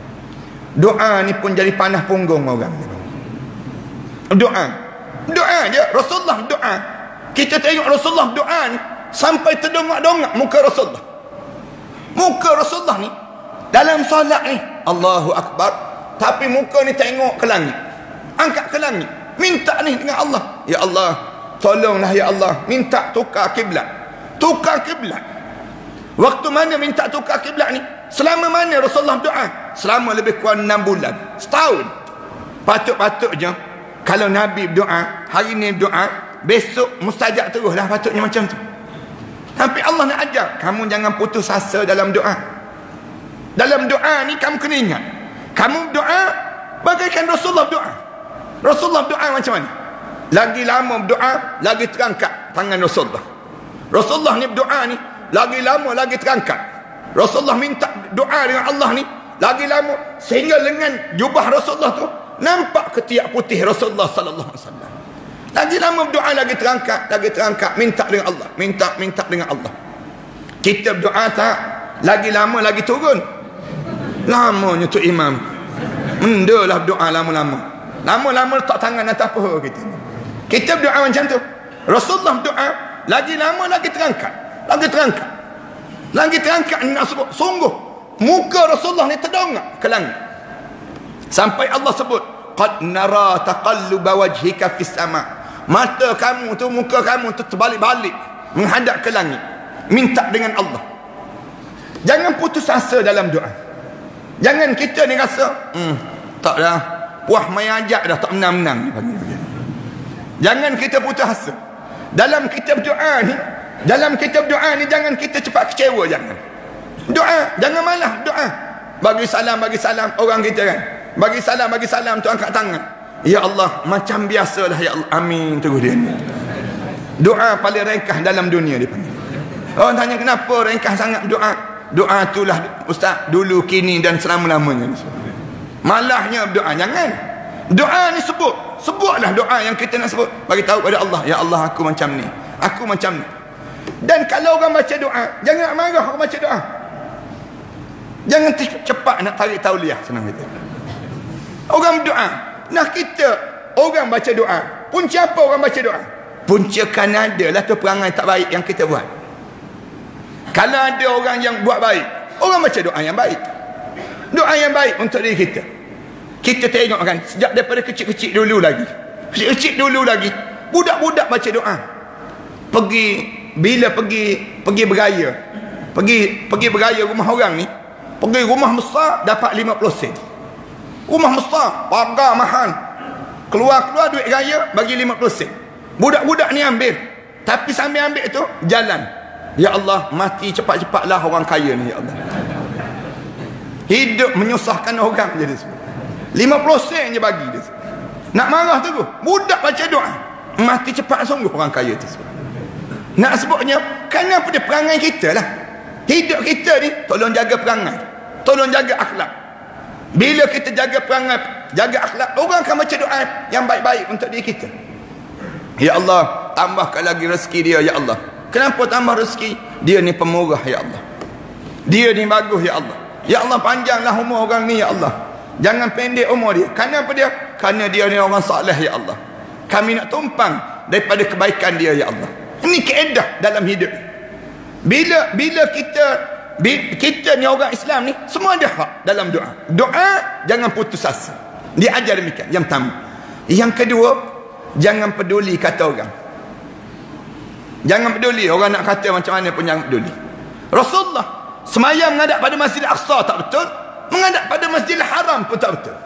Doa ni pun jadi panah punggung orang. Doa. Doa je. Rasulullah doa. Kita tengok Rasulullah doa ni sampai terdongak-dongak muka Rasulullah. Muka Rasulullah ni dalam solat ni Allahu Akbar, tapi muka ni tengok ke langit, angkat ke langit, minta ni dengan Allah. Ya Allah, tolonglah ya Allah, minta tukar kiblat. Tukar kiblat. Waktu mana minta tukar kiblat ni? Selama mana Rasulullah doa? Selama lebih kurang enam bulan, setahun. Patut-patutnya kalau Nabi berdoa, hari ni berdoa, besok mustajab terus lah, patutnya macam tu. Tapi Allah nak ajar, kamu jangan putus asa dalam doa. Dalam doa ni kamu kena ingat, kamu doa bagaikan Rasulullah doa. Rasulullah doa macam mana? Lagi lama berdoa, lagi terangkat tangan Rasulullah. Rasulullah ni berdoa ni, lagi lama lagi terangkat. Rasulullah minta doa dengan Allah ni, lagi lama, sehingga lengan jubah Rasulullah tu nampak ketiak putih Rasulullah sallallahu alaihi wasallam. Lagi lama berdoa, lagi terangkat, lagi terangkat, minta dengan Allah, minta minta dengan Allah. Kita berdoa tak, lagi lama lagi turun. Lamanya tu imam, mendalah berdoa lama-lama, lama-lama letak tangan atas paha kita. Kita berdoa macam tu. Rasulullah berdoa, lagi lama lagi terangkat, lagi terangkat, lagi terangkat. Nak sebut, sungguh muka Rasulullah ni terdongak ke langit, sampai Allah sebut, qad nara taqalluba wajhika fis sama. Mata kamu tu, muka kamu tu terbalik-balik menghadap ke langit, minta dengan Allah. Jangan putus asa dalam doa. Jangan kita ni rasa hmm, tak dah, puah mai ajak dah, tak menang-menang. Jangan kita putus asa dalam kita berdoa ni. Dalam kita berdoa ni jangan kita cepat kecewa. Jangan doa, jangan malah doa. Bagi salam, bagi salam orang kita kan, bagi salam, bagi salam tu angkat tangan, ya Allah, macam biasalah ya Allah, amin, terus dia. Doa paling ringkas dalam dunia dia panggil. Orang tanya kenapa ringkas sangat doa? Doa itulah ustaz, dulu, kini dan selama-lamanya. Malahnya berdoa jangan. Doa ni sebut, sebutlah doa yang kita nak sebut, bagi tahu pada Allah, ya Allah, aku macam ni, aku macam ni. Dan kalau orang baca doa, jangan nak marah orang baca doa. Jangan cepat nak tarik tauliah, senang kata. Orang berdoa, nah kita orang baca doa, punca apa orang baca doa? Punca kan ada lah tu perangai tak baik yang kita buat. Kalau ada orang yang buat baik, orang baca doa yang baik, doa yang baik untuk diri kita. Kita tengok kan, sejak daripada kecil-kecil dulu lagi, kecil-kecil dulu lagi, budak-budak baca doa. Pergi, bila pergi pergi beraya, pergi pergi beraya rumah orang ni, pergi rumah besar dapat lima puluh sen. Rumah besar, pagar mahal, keluar-keluar duit raya bagi lima puluh sen. Budak-budak ni ambil, tapi sambil ambil tu jalan, ya Allah, mati cepat-cepatlah orang kaya ni, ya Allah. Hidup menyusahkan orang jadi semua. lima puluh sen je bagi dia. Nak marah tu, budak baca doa, mati cepat sungguh orang kaya tu. Nak sebutnya, kenapa dia perangai kita lah. Hidup kita ni, tolong jaga perangai, tolong jaga akhlak. Bila kita jaga perangai, jaga akhlak, orang akan baca doa yang baik-baik untuk diri kita. Ya Allah, tambahkan lagi rezeki dia, ya Allah. Kenapa tambah rezeki? Dia ni pemurah, ya Allah. Dia ni bagus, ya Allah. Ya Allah, panjanglah umur orang ni, ya Allah. Jangan pendek umur dia. Kenapa dia? Kerana dia ni orang saleh, ya Allah. Kami nak tumpang daripada kebaikan dia, ya Allah. Ini kaedah dalam hidup. Bila bila kita kita ni orang Islam ni, semua ada hak dalam doa. Doa jangan putus asa. Dia ajar demikian. Yang pertama. Yang kedua, jangan peduli kata orang. Jangan peduli orang nak kata macam mana pun, jangan peduli. Rasulullah semayang menghadap pada Masjid Al-Aqsa tak betul, menghadap pada Masjidil Haram pun tak betul.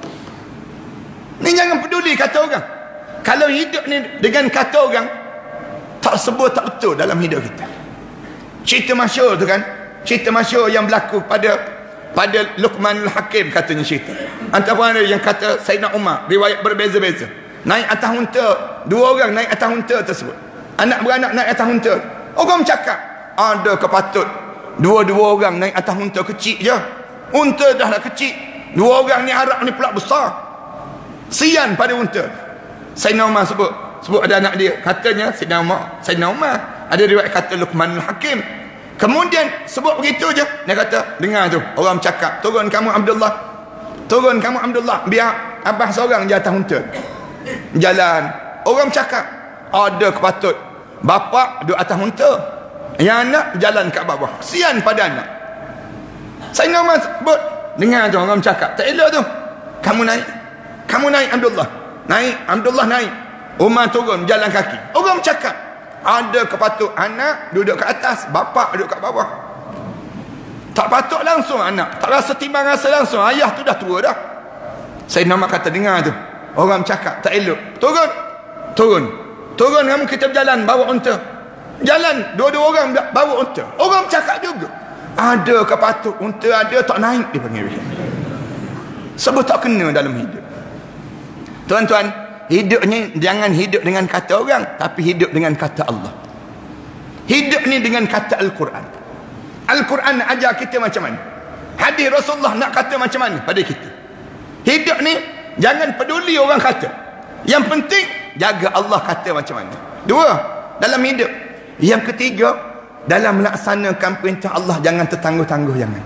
Ni jangan peduli kata orang. Kalau hidup ni dengan kata orang, tak sebut tak betul dalam hidup kita. Cerita masyhur tu kan, cerita masyhur yang berlaku pada pada Luqmanul Hakim, katanya cerita. Antara ada yang kata Sayyidina Umar, riwayat berbeza-beza. Naik atas unta, dua orang naik atas unta tersebut. Anak beranak naik atas unta. Orang cakap, ada kepatut dua-dua orang naik atas unta kecil je. Unta dah dah kecil, dua orang ni harap ni pula besar. Sian pada unta. Sayyidina Umar sebut, sebut ada anak dia. Katanya Sayyidina Umar, Sayyidina Umar, ada riwayat kata Luqmanul Hakim. Kemudian sebut begitu je, dia kata, dengar tu, orang cakap, turun kamu Abdullah, turun kamu Abdullah, biar abah seorang je atas unta. Jalan, orang cakap, ada kepatut bapa duduk atas unta, yang anak jalan kat bawah. Sian pada anak. Sayyidina Umar sebut, dengar tu, orang cakap, tak elok tu. Kamu naik, kamu naik Abdullah, naik Abdullah naik, Umar turun jalan kaki. Orang cakap, ada kepatut anak duduk kat atas, bapa duduk kat bawah. Tak patut langsung anak, tak rasa timbang rasa langsung, ayah tu dah tua dah. Sayyidina Umar kata, dengar tu, orang cakap tak elok. Turun, turun, turun kamu, kita berjalan bawa unta. Jalan dua-dua orang bawa unta. Orang cakap juga. Ada ke patut unta ada tak naik dia panggil. Sebab tak kena dalam hidup. Tuan-tuan, hidupnya jangan hidup dengan kata orang, tapi hidup dengan kata Allah. Hidup ni dengan kata Al-Quran. Al-Quran ajar kita macam mana. Hadis Rasulullah nak kata macam mana pada kita. Hidup ni jangan peduli orang kata. Yang penting jaga Allah kata macam mana. Dua, dalam hidup. Yang ketiga, dalam melaksanakan perintah Allah jangan tertangguh-tangguh, jangan.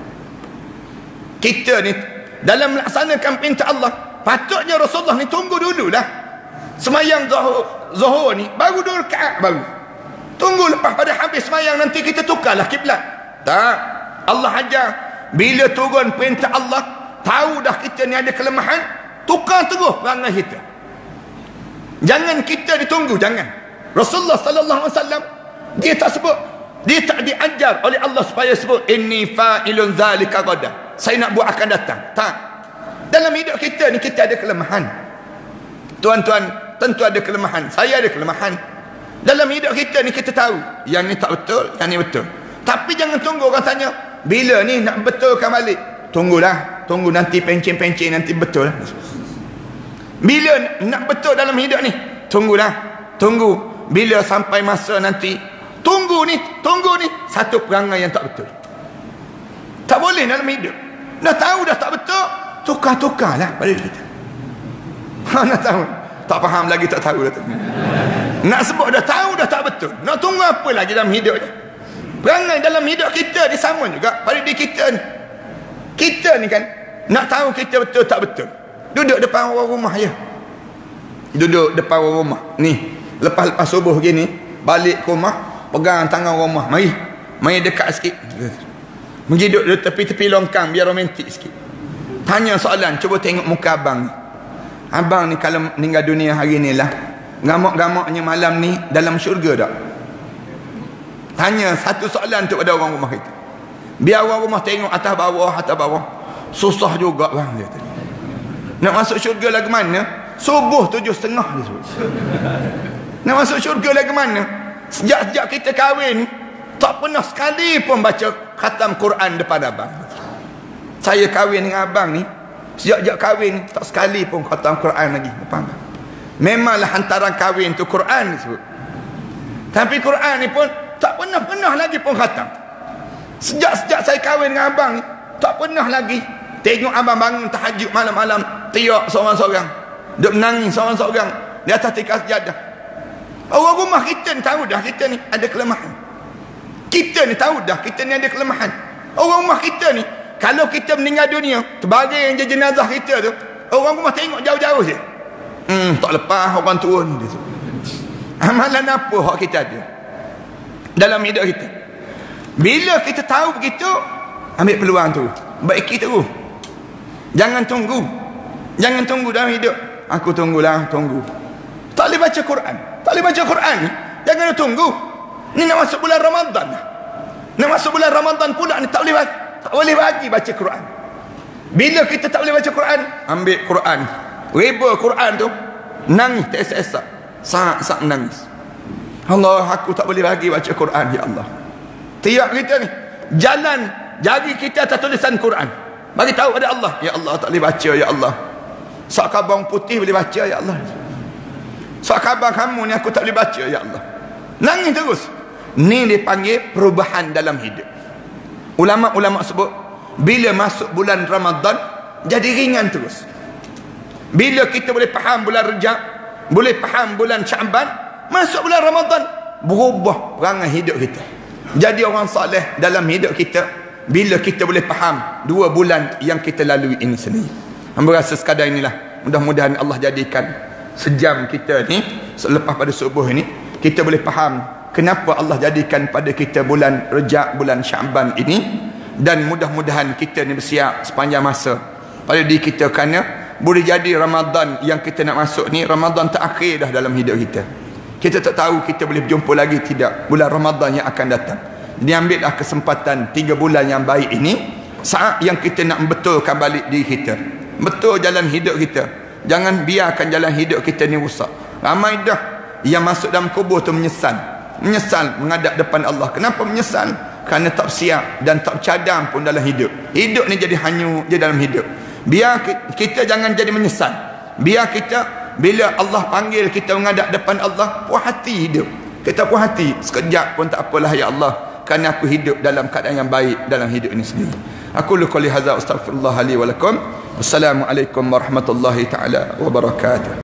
Kita ni dalam melaksanakan perintah Allah, patutnya Rasulullah ni tunggu dululah. Semayang Zuhur, Zuhur ni baru dua rakaat baru. Tunggu lepas pada habis semayang nanti kita tukarlah kiblat. Tak. Allah ajar bila turun perintah Allah, tahu dah kita ni ada kelemahan, tukar terus perangai kita. Jangan kita ditunggu, jangan. Rasulullah sallallahu alaihi wasallam dia tak sebut, dia tak diajar oleh Allah supaya sebut inni fa'ilun zalika ghadan, saya nak buat akan datang. Tak. Dalam hidup kita ni kita ada kelemahan. Tuan-tuan tentu ada kelemahan, saya ada kelemahan. Dalam hidup kita ni kita tahu yang ni tak betul, yang ni betul. Tapi jangan tunggu orang tanya bila ni nak betulkan balik. Tunggulah, tunggu nanti pencen-pencen nanti betul lah. Bila nak betul dalam hidup ni, tunggulah, tunggu bila sampai masa nanti. Tunggu ni, tunggu ni satu perangai yang tak betul. Tak boleh dalam hidup. Dah tahu dah tak betul, tukar-tukarlah pada kita. Ha, nak tahu, tak faham lagi, tak tahu dah. Nak sebut dah tahu dah tak betul, nak tunggu apa lagi dalam hidup ni. Perangai dalam hidup kita ni sama juga pada diri kita ni. Kita ni kan nak tahu kita betul tak betul, duduk depan orang rumah je. Duduk depan orang rumah ni, lepas-lepas subuh gini balik ke rumah, pegang tangan orang rumah, mari mari dekat sikit, pergi duduk di tepi-tepi longkang biar romantik sikit. Tanya soalan, cuba tengok muka abang ni. Abang ni kalau meninggal dunia hari ni lah, gamak-gamaknya malam ni dalam syurga tak? Tanya satu soalan tu pada orang rumah kita. Biar orang rumah tengok atas bawah, atas bawah. Susah juga bang dia. Nak masuk syurga lagi mana? Subuh tujuh setengah dia sebut. Nak masuk syurga lagi mana? Sejak-sejak kita kahwin, tak pernah sekali pun baca khatam Quran depan abang. Saya kahwin dengan abang ni, sejak-sejak kahwin tak sekali pun khatam Quran lagi depan abang. Memanglah hantaran kahwin tu Quran disebut. Tapi Quran ni pun tak pernah-pernah lagi pun khatam. Sejak-sejak saya kahwin dengan abang ni, tak pernah lagi tengok abang bangun tahajud malam-malam tiap seorang-seorang, duk menangis seorang-seorang di atas tikar sejadah. Orang rumah kita ni tahu dah kita ni ada kelemahan. Kita ni tahu dah kita ni ada kelemahan. Orang rumah kita ni, kalau kita meninggal dunia, terbaring je jenazah kita tu, orang rumah tengok jauh-jauh je. Hmm, tak lepas orang tua ni. Amalan apa hak kita ada dalam hidup kita? Bila kita tahu begitu, ambil peluang tu, baiki terus. Jangan tunggu. Jangan tunggu dalam hidup. Aku tunggulah, tunggu. Tak boleh baca Quran. Tak boleh baca Quran ni. Jangan tunggu. Ni nak masuk bulan Ramadan. Nak masuk bulan Ramadan pula ni tak boleh tak boleh bagi baca Quran. Bila kita tak boleh baca Quran, ambil Quran. Riba Quran tu, nangis tak esak-esak. Sak-sak menangis. Allah, aku tak boleh bagi baca Quran, ya Allah. Tiap kita ni jalan jari kita atas tulisan Quran, bagi tahu pada Allah, ya Allah tak boleh baca, ya Allah. Sak kabang putih boleh baca, ya Allah. Sak kabang kamu ni aku tak boleh baca, ya Allah. Nangis terus. Ni dipanggil perubahan dalam hidup. Ulama-ulama sebut bila masuk bulan Ramadan jadi ringan terus. Bila kita boleh faham bulan Rejab, boleh faham bulan Syaban, masuk bulan Ramadan berubah perangai hidup kita. Jadi orang soleh dalam hidup kita bila kita boleh faham dua bulan yang kita lalui ini sendiri. Hamba rasa sekadar inilah, mudah-mudahan Allah jadikan sejam kita ni selepas pada subuh ini kita boleh faham kenapa Allah jadikan pada kita bulan Rejab, bulan Syaban ini, dan mudah-mudahan kita ni bersiap sepanjang masa pada diri kita, kerana boleh jadi Ramadan yang kita nak masuk ni Ramadan terakhir dah dalam hidup kita. Kita tak tahu kita boleh berjumpa lagi tidak bulan Ramadan yang akan datang. Jadi ambillah kesempatan tiga bulan yang baik ini, saat yang kita nak betulkan balik diri kita, betul jalan hidup kita. Jangan biarkan jalan hidup kita ni rusak. Ramai dah yang masuk dalam kubur tu menyesal. menyesal menghadap depan Allah. Kenapa menyesal? Kerana tak siap dan tak cadang pun dalam hidup. Hidup ni jadi hanyut je dalam hidup. Biar kita jangan jadi menyesal. Biar kita bila Allah panggil kita menghadap depan Allah, puas hati hidup. Kita puas hati, sekejap pun tak apalah ya Allah, kerana aku hidup dalam keadaan yang baik dalam hidup ini sendiri. Aku lu qouli hadza astaghfirullah li wa lakum. Wassalamualaikum warahmatullahi taala wabarakatuh.